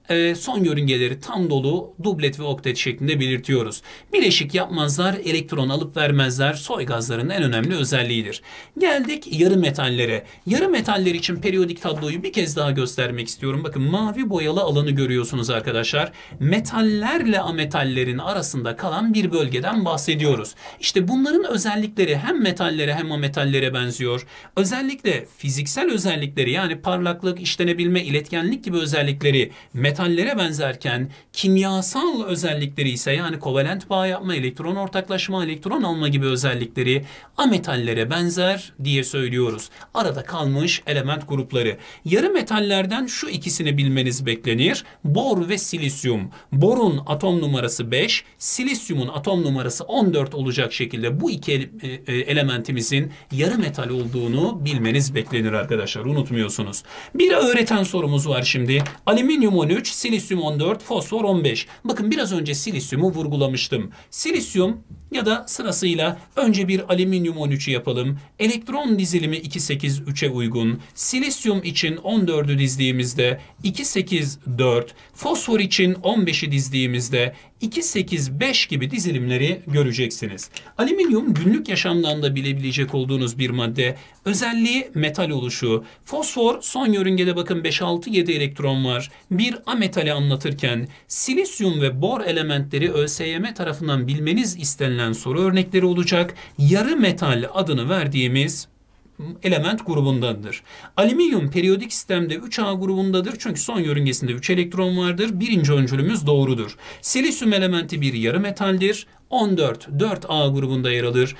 son yörüngeleri tam dolu dublet ve oktet şeklinde belirtiyoruz. Bileşik yapmazlar, elektron alıp vermezler. Soy gazların en önemli özelliğidir. Geldik yarı metallere. Yarı metaller için periyodik tabloyu bir kez daha göstermek istiyorum. Bakın mavi boyalı alanı görüyorsunuz arkadaşlar. Metallerle ametallerin arasında kalan bir bölgeden bahsediyoruz. İşte bunların özellikleri hem metallere hem ametallere benziyor. Özellikle fiziksel özellikleri yani parlaklık, işlenebilme, iletkenlik gibi özellikleri metallere benzerken kimyasal özellikleri ise yani kovalent bağ yapma, elektron ortaklaşma, elektron alma gibi özellikleri ametallere benzer diye söylüyoruz. Arada kalmış element grupları. Yarı metallerden şu ikisini bilmeniz beklenir. Bor ve silisyum. Borun atom numarası 5, silisyumun atom numarası 14 olacak şekilde bu iki elementimizin yarı metal olduğunu bilmeniz beklenir arkadaşlar. Unutmuyorsunuz. Bir öğreten sorumuz var şimdi. Alüminyum 13, silisyum 14, fosfor 15. Bakın biraz önce silisyumu vurgulamıştım. Silisyum ya da sırasıyla önce bir alüminyum 13'ü yapalım. Elektron dizilimi 2,8,3'e uygun. Silisyum için 14'ü dizdiğimizde 2,8,4. Fosfor için 15'i dizdiğimizde 2,8,5 gibi dizilimleri göreceksiniz. Alüminyum günlük yaşamdan da bilebilecek olduğunuz bir madde. Özelliği metal oluşu. Fosfor son yörüngede bakın 5-6-7 elektron var. Bir ametali anlatırken silisyum ve bor elementleri ÖSYM tarafından bilmeniz istenilen soru örnekleri olacak. Yarı metal adını verdiğimiz element grubundandır. Alüminyum periyodik sistemde 3A grubundadır çünkü son yörüngesinde 3 elektron vardır. Birinci öncülümüz doğrudur. Silisyum elementi bir yarı metaldir. 14, 4A grubunda yer alır.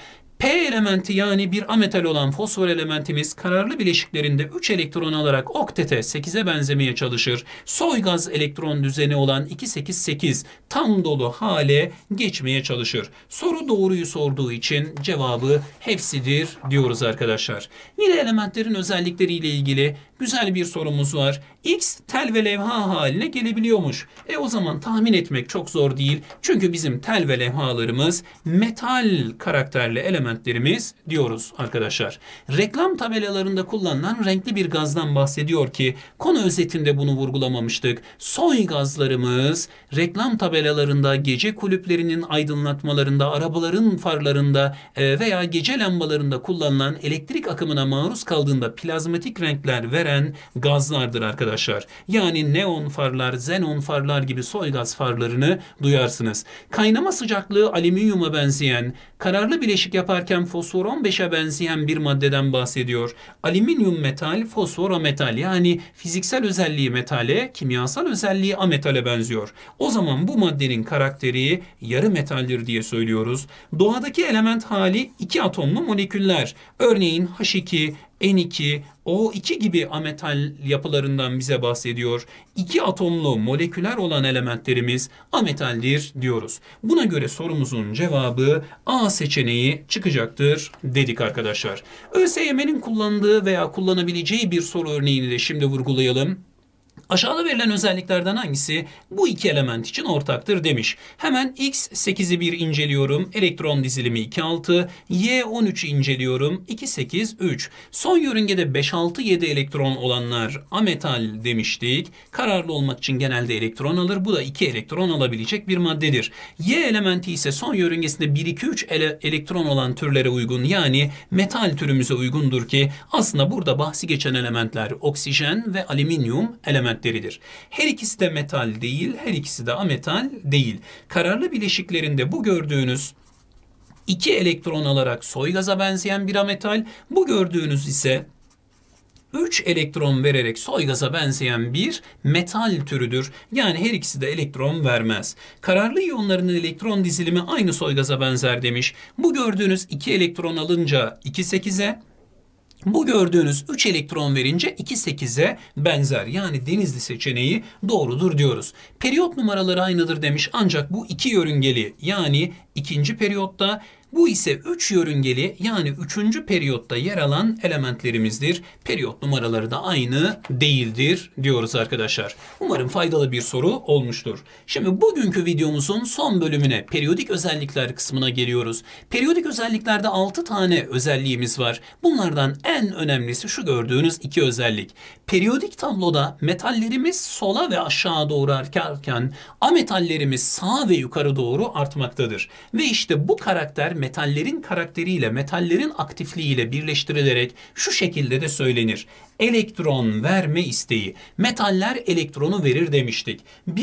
P elementi yani bir ametal olan fosfor elementimiz kararlı bileşiklerinde 3 elektron alarak oktete 8'e benzemeye çalışır. Soy gaz elektron düzeni olan 288 tam dolu hale geçmeye çalışır. Soru doğruyu sorduğu için cevabı hepsidir diyoruz arkadaşlar. Yine elementlerin özellikleriyle ilgili güzel bir sorumuz var. X tel ve levha haline gelebiliyormuş. O zaman tahmin etmek çok zor değil. Çünkü bizim tel ve levhalarımız metal karakterli elementlerimiz diyoruz arkadaşlar. Reklam tabelalarında kullanılan renkli bir gazdan bahsediyor ki konu özetinde bunu vurgulamamıştık. Soy gazlarımız reklam tabelalarında, gece kulüplerinin aydınlatmalarında, arabaların farlarında veya gece lambalarında kullanılan elektrik akımına maruz kaldığında plazmatik renkler veren gazlardır arkadaşlar. Yani neon farlar, xenon farlar gibi soy gaz farlarını duyarsınız. Kaynama sıcaklığı alüminyuma benzeyen, kararlı bileşik yaparken fosfor 15'e benzeyen bir maddeden bahsediyor. Alüminyum metal, fosfor ametal, yani fiziksel özelliği metale, kimyasal özelliği ametale benziyor. O zaman bu maddenin karakteri yarı metaldir diye söylüyoruz. Doğadaki element hali iki atomlu moleküller. Örneğin H2, N2, O2 gibi ametal yapılarından bize bahsediyor. İki atomlu moleküler olan elementlerimiz ametaldir diyoruz. Buna göre sorumuzun cevabı A seçeneği çıkacaktır dedik arkadaşlar. ÖSYM'nin kullandığı veya kullanabileceği bir soru örneğini de şimdi vurgulayalım. Aşağıda verilen özelliklerden hangisi bu iki element için ortaktır demiş. Hemen X8'i bir inceliyorum. Elektron dizilimi 2,6. Y13'ü inceliyorum. 2,8,3. Son yörüngede 5,6,7 elektron olanlar ametal demiştik. Kararlı olmak için genelde elektron alır. Bu da 2 elektron alabilecek bir maddedir. Y elementi ise son yörüngesinde 1,2,3 elektron olan türlere uygun, yani metal türümüze uygundur ki aslında burada bahsi geçen elementler oksijen ve alüminyum elementleridir. Her ikisi de metal değil, her ikisi de ametal değil. Kararlı bileşiklerinde bu gördüğünüz 2 elektron alarak soy gaza benzeyen bir ametal, bu gördüğünüz ise 3 elektron vererek soy gaza benzeyen bir metal türüdür. Yani her ikisi de elektron vermez. Kararlı iyonlarının elektron dizilimi aynı soy gaza benzer demiş. Bu gördüğünüz 2 elektron alınca 2,8'e, bu gördüğünüz 3 elektron verince 2,8'e benzer. Yani Denizli seçeneği doğrudur diyoruz. Periyot numaraları aynıdır demiş, ancak bu 2 yörüngeli, yani ikinci periyotta, bu ise 3 yörüngeli, yani 3. periyotta yer alan elementlerimizdir. Periyot numaraları da aynı değildir diyoruz arkadaşlar. Umarım faydalı bir soru olmuştur. Şimdi bugünkü videomuzun son bölümüne, periyodik özellikler kısmına geliyoruz. Periyodik özelliklerde 6 tane özelliğimiz var. Bunlardan en önemlisi şu gördüğünüz 2 özellik. Periyodik tabloda metallerimiz sola ve aşağı doğru artarken ametallerimiz sağa ve yukarı doğru artmaktadır. Ve işte bu karakter metallerin karakteriyle, metallerin aktifliğiyle birleştirilerek şu şekilde de söylenir. Elektron verme isteği. Metaller elektronu verir demiştik.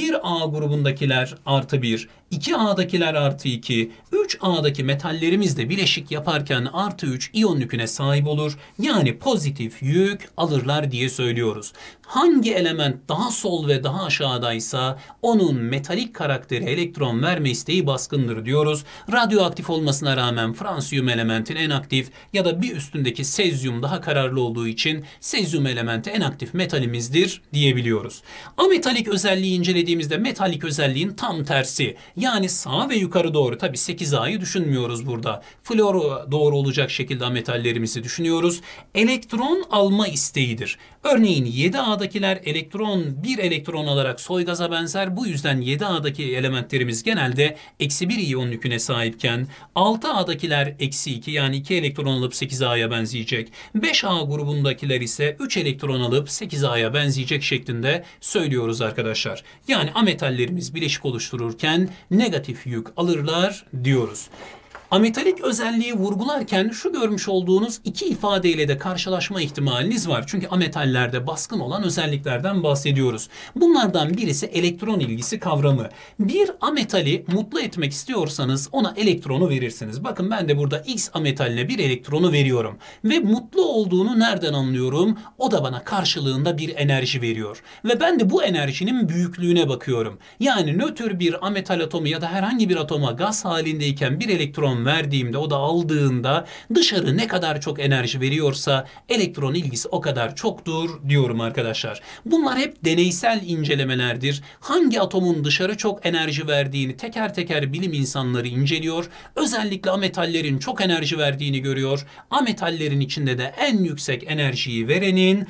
1A grubundakiler artı 1, 2A'dakiler artı 2, 3A'daki metallerimiz de bileşik yaparken artı 3 iyon yüküne sahip olur. Yani pozitif yük alırlar diye söylüyoruz. Hangi element daha sol ve daha aşağıdaysa onun metalik karakteri, elektron verme isteği baskındır diyoruz. Radyoaktif olmasına rağmen fransiyum elementin en aktif ya da bir üstündeki sezyum daha kararlı olduğu için sezyum elementi en aktif metalimizdir diyebiliyoruz. Ametalik özelliği incelediğimizde metalik özelliğin tam tersi. Yani sağa ve yukarı doğru, tabi 8A'yı düşünmüyoruz burada. Flora doğru olacak şekilde ametallerimizi düşünüyoruz. Elektron alma isteğidir. Örneğin 7A'dakiler bir elektron alarak soy gaza benzer. Bu yüzden 7A'daki elementlerimiz genelde -1 iyon yüküne sahipken 6A'dakiler -2, yani 2 elektron alıp 8A'ya benzeyecek. 5A grubundakiler ise 3 elektron alıp 8A'ya benzeyecek şeklinde söylüyoruz arkadaşlar. Yani ametallerimiz bileşik oluştururken negatif yük alırlar diyoruz. Ametalik özelliği vurgularken şu görmüş olduğunuz iki ifadeyle de karşılaşma ihtimaliniz var. Çünkü ametallerde baskın olan özelliklerden bahsediyoruz. Bunlardan birisi elektron ilgisi kavramı. Bir ametali mutlu etmek istiyorsanız ona elektronu verirsiniz. Bakın ben de burada X ametaline bir elektronu veriyorum. Ve mutlu olduğunu nereden anlıyorum? O da bana karşılığında bir enerji veriyor. Ve ben de bu enerjinin büyüklüğüne bakıyorum. Yani nötr bir ametal atomu ya da herhangi bir atoma gaz halindeyken bir elektron elektron verdiğimde o da aldığında dışarı ne kadar çok enerji veriyorsa elektron ilgisi o kadar çoktur diyorum arkadaşlar. Bunlar hep deneysel incelemelerdir. Hangi atomun dışarı çok enerji verdiğini teker teker bilim insanları inceliyor. Özellikle ametallerin çok enerji verdiğini görüyor. Ametallerin içinde de en yüksek enerjiyi verenin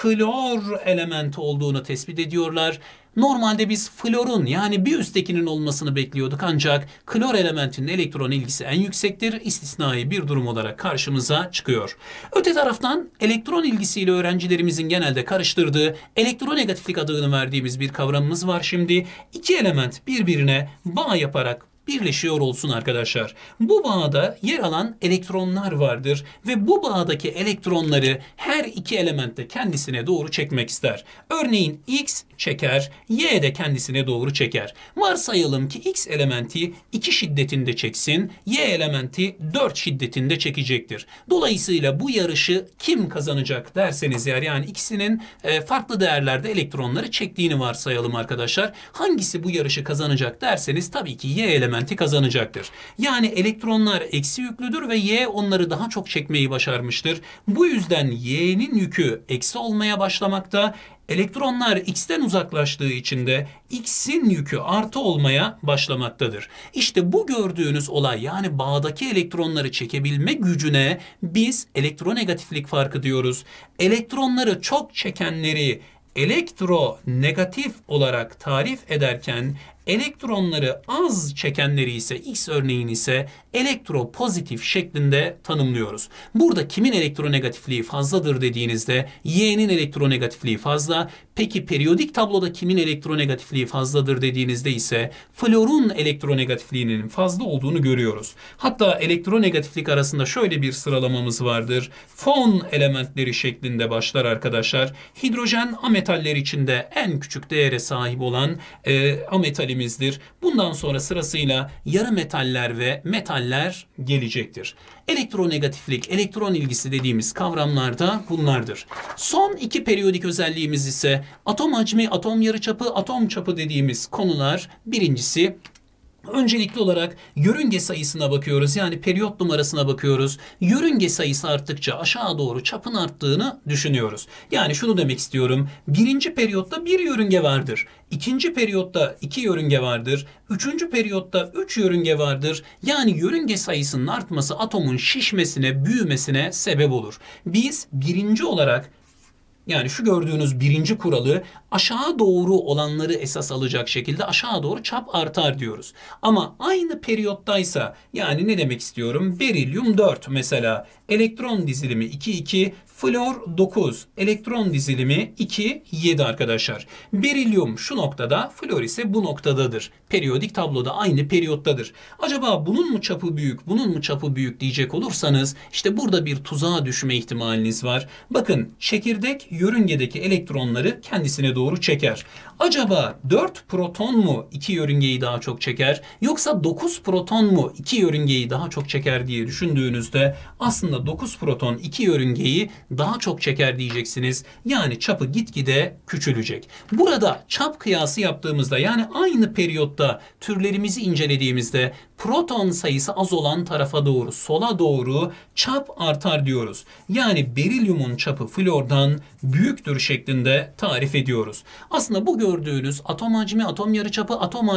klor elementi olduğunu tespit ediyorlar. Normalde biz florun yani bir üsttekinin olmasını bekliyorduk ancak klor elementinin elektron ilgisi en yüksektir. İstisnai bir durum olarak karşımıza çıkıyor. Öte taraftan elektron ilgisiyle öğrencilerimizin genelde karıştırdığı elektronegatiflik adını verdiğimiz bir kavramımız var şimdi. İki element birbirine bağ yaparak birleşiyor olsun arkadaşlar. Bu bağda yer alan elektronlar vardır ve bu bağdaki elektronları her iki element de kendisine doğru çekmek ister. Örneğin X çeker, Y de kendisine doğru çeker. Varsayalım ki X elementi 2 şiddetinde çeksin, Y elementi 4 şiddetinde çekecektir. Dolayısıyla bu yarışı kim kazanacak derseniz eğer, yani ikisinin farklı değerlerde elektronları çektiğini varsayalım arkadaşlar. Hangisi bu yarışı kazanacak derseniz tabii ki Y elementi kazanacaktır. Yani elektronlar eksi yüklüdür ve Y onları daha çok çekmeyi başarmıştır. Bu yüzden Y'nin yükü eksi olmaya başlamakta. Elektronlar X'ten uzaklaştığı için de X'in yükü artı olmaya başlamaktadır. İşte bu gördüğünüz olay, yani bağdaki elektronları çekebilme gücüne biz elektronegatiflik farkı diyoruz. Elektronları çok çekenleri elektronegatif olarak tarif ederken elektronları az çekenleri ise, X örneğini ise elektropozitif şeklinde tanımlıyoruz. Burada kimin elektronegatifliği fazladır dediğinizde Y'nin elektronegatifliği fazla. Peki periyodik tabloda kimin elektronegatifliği fazladır dediğinizde ise florun elektronegatifliğinin fazla olduğunu görüyoruz. Hatta elektronegatiflik arasında şöyle bir sıralamamız vardır. Fon elementleri şeklinde başlar arkadaşlar. Hidrojen ametaller içinde en küçük değere sahip olan ametalimizdir. Bundan sonra sırasıyla yarı metaller ve metaller gelecektir. Elektronegatiflik, elektron ilgisi dediğimiz kavramlar da bunlardır. Son iki periyodik özelliğimiz ise atom hacmi, atom yarıçapı, atom çapı dediğimiz konular. Birincisi, öncelikli olarak yörünge sayısına bakıyoruz. Yani periyot numarasına bakıyoruz. Yörünge sayısı arttıkça aşağı doğru çapın arttığını düşünüyoruz. Yani şunu demek istiyorum. Birinci periyotta bir yörünge vardır. İkinci periyotta 2 yörünge vardır. Üçüncü periyotta 3 yörünge vardır. Yani yörünge sayısının artması atomun şişmesine, büyümesine sebep olur. Biz birinci olarak, yani şu gördüğünüz birinci kuralı, aşağı doğru olanları esas alacak şekilde aşağı doğru çap artar diyoruz. Ama aynı periyottaysa, yani ne demek istiyorum? Berilyum 4 mesela, elektron dizilimi 2,2, flor 9, elektron dizilimi 2, 7 arkadaşlar. Berilyum şu noktada, flor ise bu noktadadır. Periyodik tabloda aynı periyottadır. Acaba bunun mu çapı büyük, bunun mu çapı büyük diyecek olursanız, işte burada bir tuzağa düşme ihtimaliniz var. Bakın, çekirdek yörüngedeki elektronları kendisine doğru çeker. Acaba 4 proton mu 2 yörüngeyi daha çok çeker, yoksa 9 proton mu 2 yörüngeyi daha çok çeker diye düşündüğünüzde aslında 9 proton 2 yörüngeyi daha çok çeker diyeceksiniz. Yani çapı gitgide küçülecek. Burada çap kıyası yaptığımızda, yani aynı periyotta türlerimizi incelediğimizde proton sayısı az olan tarafa doğru, sola doğru çap artar diyoruz. Yani berilyumun çapı flordan büyüktür şeklinde tarif ediyoruz. Aslında bu gördüğünüz atom hacmi, atom yarıçapı, atom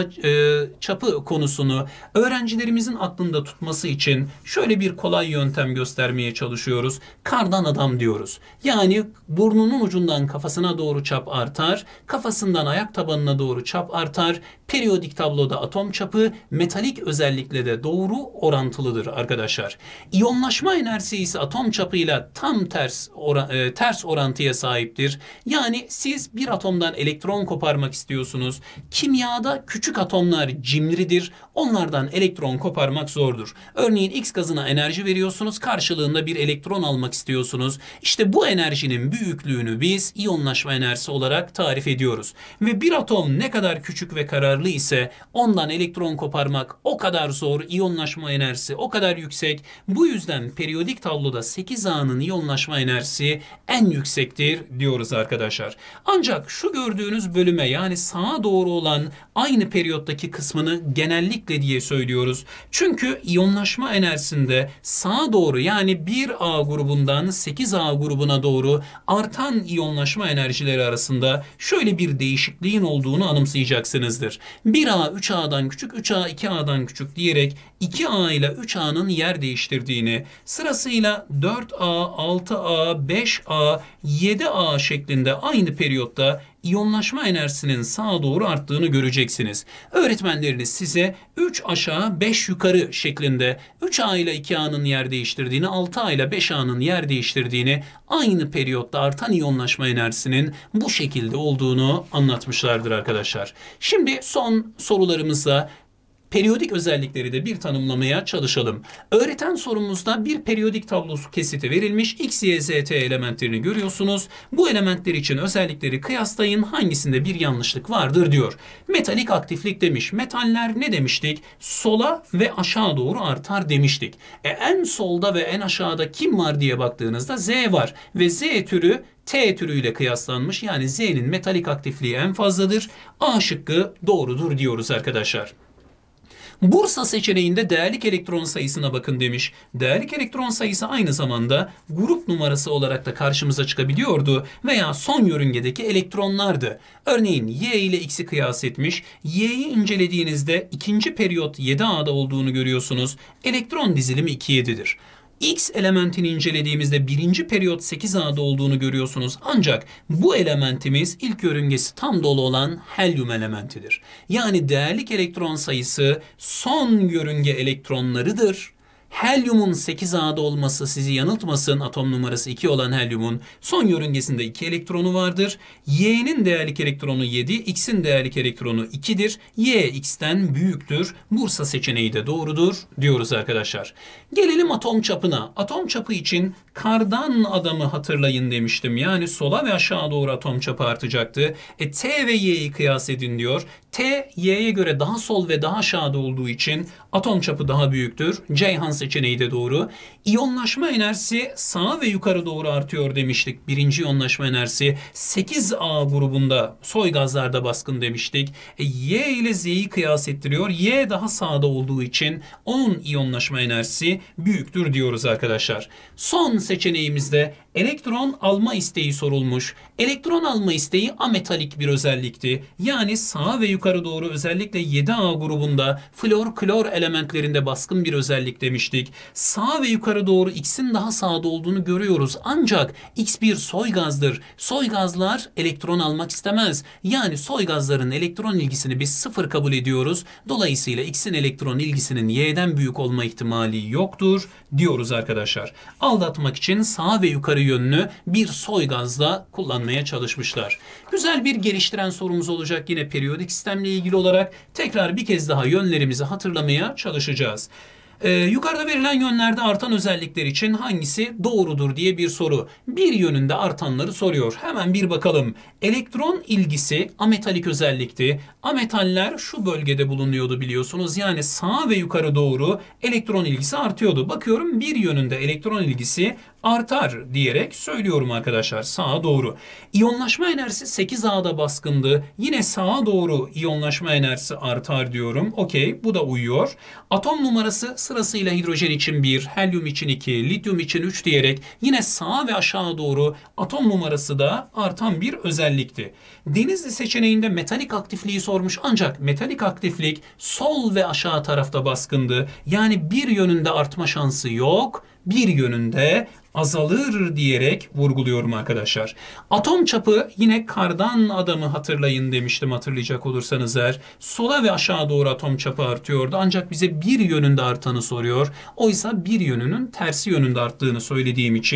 çapı konusunu öğrencilerimizin aklında tutması için şöyle bir kolay yöntem göstermeye çalışıyoruz. Kardan adam diyoruz. Yani burnunun ucundan kafasına doğru çap artar, kafasından ayak tabanına doğru çap artar. Periyodik tabloda atom çapı metalik özellikle de doğru orantılıdır arkadaşlar. İyonlaşma enerjisi ise atom çapıyla tam ters orantıya sahiptir. Yani siz bir atomdan elektron koparmak istiyorsunuz. Kimyada küçük atomlar cimridir. Onlardan elektron koparmak zordur. Örneğin X gazına enerji veriyorsunuz. Karşılığında karşılığında bir elektron almak istiyorsunuz. İşte bu enerjinin büyüklüğünü biz iyonlaşma enerjisi olarak tarif ediyoruz. Ve bir atom ne kadar küçük ve kararlı ise ondan elektron koparmak o kadar zor, iyonlaşma enerjisi o kadar yüksek. Bu yüzden periyodik tabloda 8A'nın iyonlaşma enerjisi en yüksektir diyoruz arkadaşlar. Ancak şu gördüğünüz bölüme, yani sağa doğru olan aynı periyottaki kısmını genellikle diye söylüyoruz. Çünkü iyonlaşma enerjisinde sağa doğru, yani 1A grubundan 8A grubuna doğru artan iyonlaşma enerjileri arasında şöyle bir değişikliğin olduğunu anımsayacaksınızdır. 1A 3A'dan küçük, 3A 2A'dan küçük diyerek 2A ile 3A'nın yer değiştirdiğini, sırasıyla 4A, 6A, 5A, 7A şeklinde aynı periyotta iyonlaşma enerjisinin sağa doğru arttığını göreceksiniz. Öğretmenleriniz size 3 aşağı 5 yukarı şeklinde 3A ile 2A'nın yer değiştirdiğini, 6A ile 5A'nın yer değiştirdiğini, aynı periyotta artan iyonlaşma enerjisinin bu şekilde olduğunu anlatmışlardır arkadaşlar. Şimdi son sorularımızda periyodik özellikleri de bir tanımlamaya çalışalım. Öğreten sorumuzda bir periyodik tablosu kesiti verilmiş. X, Y, Z, T elementlerini görüyorsunuz. Bu elementler için özellikleri kıyaslayın. Hangisinde bir yanlışlık vardır diyor. Metalik aktiflik demiş. Metaller ne demiştik? Sola ve aşağı doğru artar demiştik. En solda ve en aşağıda kim var diye baktığınızda Z var. Ve Z türü T türüyle kıyaslanmış. Yani Z'nin metalik aktifliği en fazladır. A şıkkı doğrudur diyoruz arkadaşlar. Bursa seçeneğinde değerlik elektron sayısına bakın demiş. Değerlik elektron sayısı aynı zamanda grup numarası olarak da karşımıza çıkabiliyordu veya son yörüngedeki elektronlardı. Örneğin Y ile X'i kıyas etmiş. Y'yi incelediğinizde ikinci periyot 7A'da olduğunu görüyorsunuz. Elektron dizilimi 2,7'dir. X elementini incelediğimizde birinci periyot 8A'da olduğunu görüyorsunuz. Ancak bu elementimiz ilk yörüngesi tam dolu olan helyum elementidir. Yani değerlik elektron sayısı son yörünge elektronlarıdır. Helyumun 8A'da olması sizi yanıltmasın. Atom numarası 2 olan helyumun son yörüngesinde 2 elektronu vardır. Y'nin değerlik elektronu 7, X'in değerlik elektronu 2'dir. Y X'ten büyüktür. Bursa seçeneği de doğrudur diyoruz arkadaşlar. Gelelim atom çapına. Atom çapı için kardan adamı hatırlayın demiştim. Yani sola ve aşağı doğru atom çapı artacaktı. T ve Y'yi kıyas edin diyor. T, Y'ye göre daha sol ve daha aşağıda olduğu için atom çapı daha büyüktür. Ceyhan seçeneği de doğru. İyonlaşma enerjisi sağa ve yukarı doğru artıyor demiştik. Birinci iyonlaşma enerjisi 8A grubunda soy gazlarda baskın demiştik. Y ile Z'yi kıyas ettiriyor. Y daha sağda olduğu için onun iyonlaşma enerjisi büyüktür diyoruz arkadaşlar. Son seçeneğimizde elektron alma isteği sorulmuş. Elektron alma isteği ametalik bir özellikti. Yani sağa ve yukarı doğru özellikle 7A grubunda flor, klor elementlerinde baskın bir özellik demiştik. Sağa ve yukarı doğru X'in daha sağda olduğunu görüyoruz. Ancak X bir soy gazdır. Soy gazlar elektron almak istemez. Yani soy gazların elektron ilgisini biz sıfır kabul ediyoruz. Dolayısıyla X'in elektron ilgisinin Y'den büyük olma ihtimali yoktur diyoruz arkadaşlar. Aldatmak için sağ ve yukarı yönlü bir soy gazla kullanmaya çalışmışlar. Güzel bir geliştiren sorumuz olacak yine periyodik sistemle ilgili olarak. Tekrar bir kez daha yönlerimizi hatırlamaya çalışacağız. Yukarıda verilen yönlerde artan özellikler için hangisi doğrudur diye bir soru. Bir yönünde artanları soruyor. Hemen bir bakalım. Elektron ilgisi ametalik özellikti. Ametaller şu bölgede bulunuyordu biliyorsunuz. Yani sağa ve yukarı doğru elektron ilgisi artıyordu. Bakıyorum bir yönünde elektron ilgisi artar diyerek söylüyorum arkadaşlar, sağa doğru. İyonlaşma enerjisi 8A'da baskındı. Yine sağa doğru iyonlaşma enerjisi artar diyorum. Okey, bu da uyuyor. Atom numarası sırasıyla hidrojen için 1, helyum için 2, lityum için 3 diyerek yine sağa ve aşağı doğru atom numarası da artan bir özellikti. Denizli seçeneğinde metalik aktifliği sormuş, ancak metalik aktiflik sol ve aşağı tarafta baskındı. Yani bir yönünde artma şansı yok, bir yönünde azalır diyerek vurguluyorum arkadaşlar. Atom çapı yine kardan adamı hatırlayın demiştim, hatırlayacak olursanız eğer. Sola ve aşağı doğru atom çapı artıyordu, ancak bize bir yönünde artanı soruyor. Oysa bir yönünün tersi yönünde arttığını söylediğim için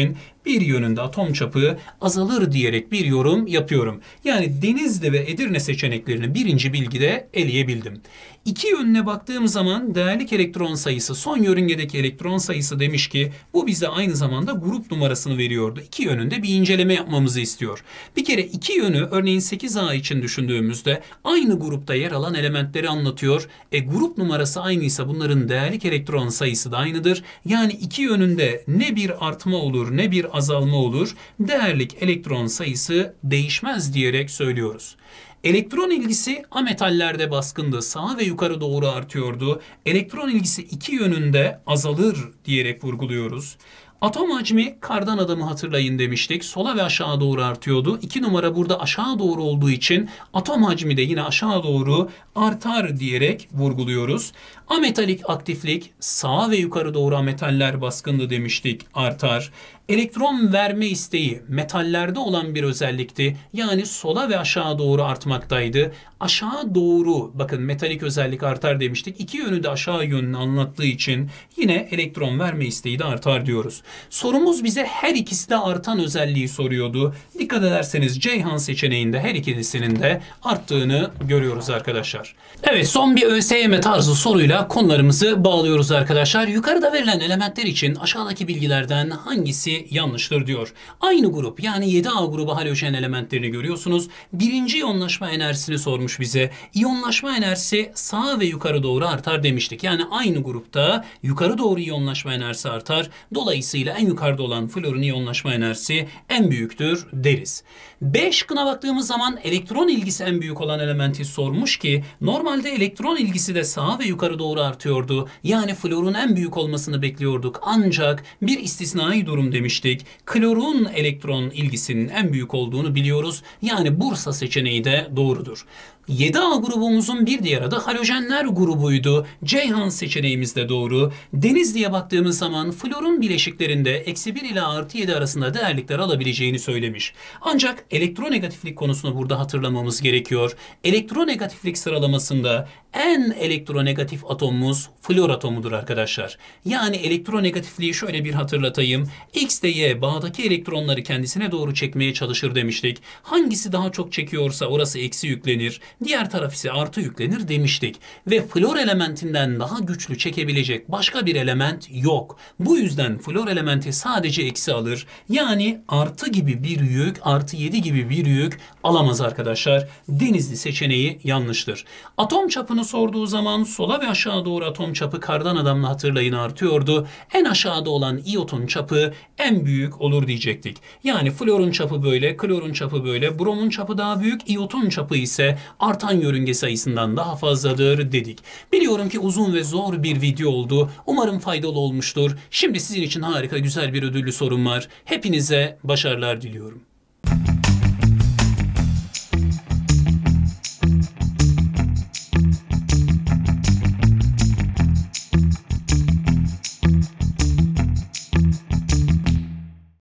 bir yönünde atom çapı azalır diyerek bir yorum yapıyorum. Yani Denizli ve Edirne seçeneklerini birinci bilgide eleyebildim. İki yönüne baktığım zaman değerlik elektron sayısı, son yörüngedeki elektron sayısı demiş ki bu bize aynı zamanda grup numarasını veriyordu. İki yönünde bir inceleme yapmamızı istiyor. Bir kere iki yönü örneğin 8A için düşündüğümüzde aynı grupta yer alan elementleri anlatıyor. Grup numarası aynıysa bunların değerlik elektron sayısı da aynıdır. Yani iki yönünde ne bir artma olur ne bir azalma olur. Değerlik elektron sayısı değişmez diyerek söylüyoruz. Elektron ilgisi ametallerde baskındı. Sağa ve yukarı doğru artıyordu. Elektron ilgisi iki yönünde azalır diyerek vurguluyoruz. Atom hacmi kardan adamı hatırlayın demiştik. Sola ve aşağı doğru artıyordu. 2 numara burada aşağı doğru olduğu için atom hacmi de yine aşağı doğru artar diyerek vurguluyoruz. Ametalik aktiflik sağa ve yukarı doğru ametaller baskındı demiştik, artar. Elektron verme isteği metallerde olan bir özellikti. Yani sola ve aşağı doğru artmaktaydı. Aşağı doğru bakın metalik özellik artar demiştik. İki yönü de aşağı yönünü anlattığı için yine elektron verme isteği de artar diyoruz. Sorumuz bize her ikisi de artan özelliği soruyordu. Dikkat ederseniz Ceyhan seçeneğinde her ikisinin de arttığını görüyoruz arkadaşlar. Evet, son bir ÖSYM tarzı soruyla konularımızı bağlıyoruz arkadaşlar. Yukarıda verilen elementler için aşağıdaki bilgilerden hangisi yanlıştır diyor. Aynı grup yani 7A grubu halojen elementlerini görüyorsunuz. Birinci iyonlaşma enerjisini sormuş bize. İyonlaşma enerjisi sağa ve yukarı doğru artar demiştik. Yani aynı grupta yukarı doğru iyonlaşma enerjisi artar. Dolayısıyla en yukarıda olan florun iyonlaşma enerjisi en büyüktür deriz. B şıkkına baktığımız zaman elektron ilgisi en büyük olan elementi sormuş ki normalde elektron ilgisi de sağa ve yukarı doğru artıyordu. Yani florun en büyük olmasını bekliyorduk. Ancak bir istisnai durum demiştik. Klorun elektron ilgisinin en büyük olduğunu biliyoruz. Yani Bursa seçeneği de doğrudur. 7A grubumuzun bir diğer adı halojenler grubuydu. Ceyhan seçeneğimiz de doğru. Denizli'ye baktığımız zaman florun bileşiklerinde -1 ile +7 arasında değerlikler alabileceğini söylemiş. Ancak elektronegatiflik konusunu burada hatırlamamız gerekiyor. Elektronegatiflik sıralamasında en elektronegatif atomumuz flor atomudur arkadaşlar. Yani elektronegatifliği şöyle bir hatırlatayım. X ile Y bağdaki elektronları kendisine doğru çekmeye çalışır demiştik. Hangisi daha çok çekiyorsa orası eksi yüklenir. Diğer taraf ise artı yüklenir demiştik. Ve flor elementinden daha güçlü çekebilecek başka bir element yok. Bu yüzden flor elementi sadece eksi alır. Yani artı gibi bir yük, +7 gibi bir yük alamaz arkadaşlar. Denizli seçeneği yanlıştır. Atom çapını sorduğu zaman sola ve aşağı doğru atom çapı kardan adamla hatırlayın artıyordu. En aşağıda olan iyotun çapı en büyük olur diyecektik. Yani florun çapı böyle, klorun çapı böyle, bromun çapı daha büyük, iyotun çapı ise artan yörünge sayısından daha fazladır dedik. Biliyorum ki uzun ve zor bir video oldu. Umarım faydalı olmuştur. Şimdi sizin için harika güzel bir ödüllü sorum var. Hepinize başarılar diliyorum.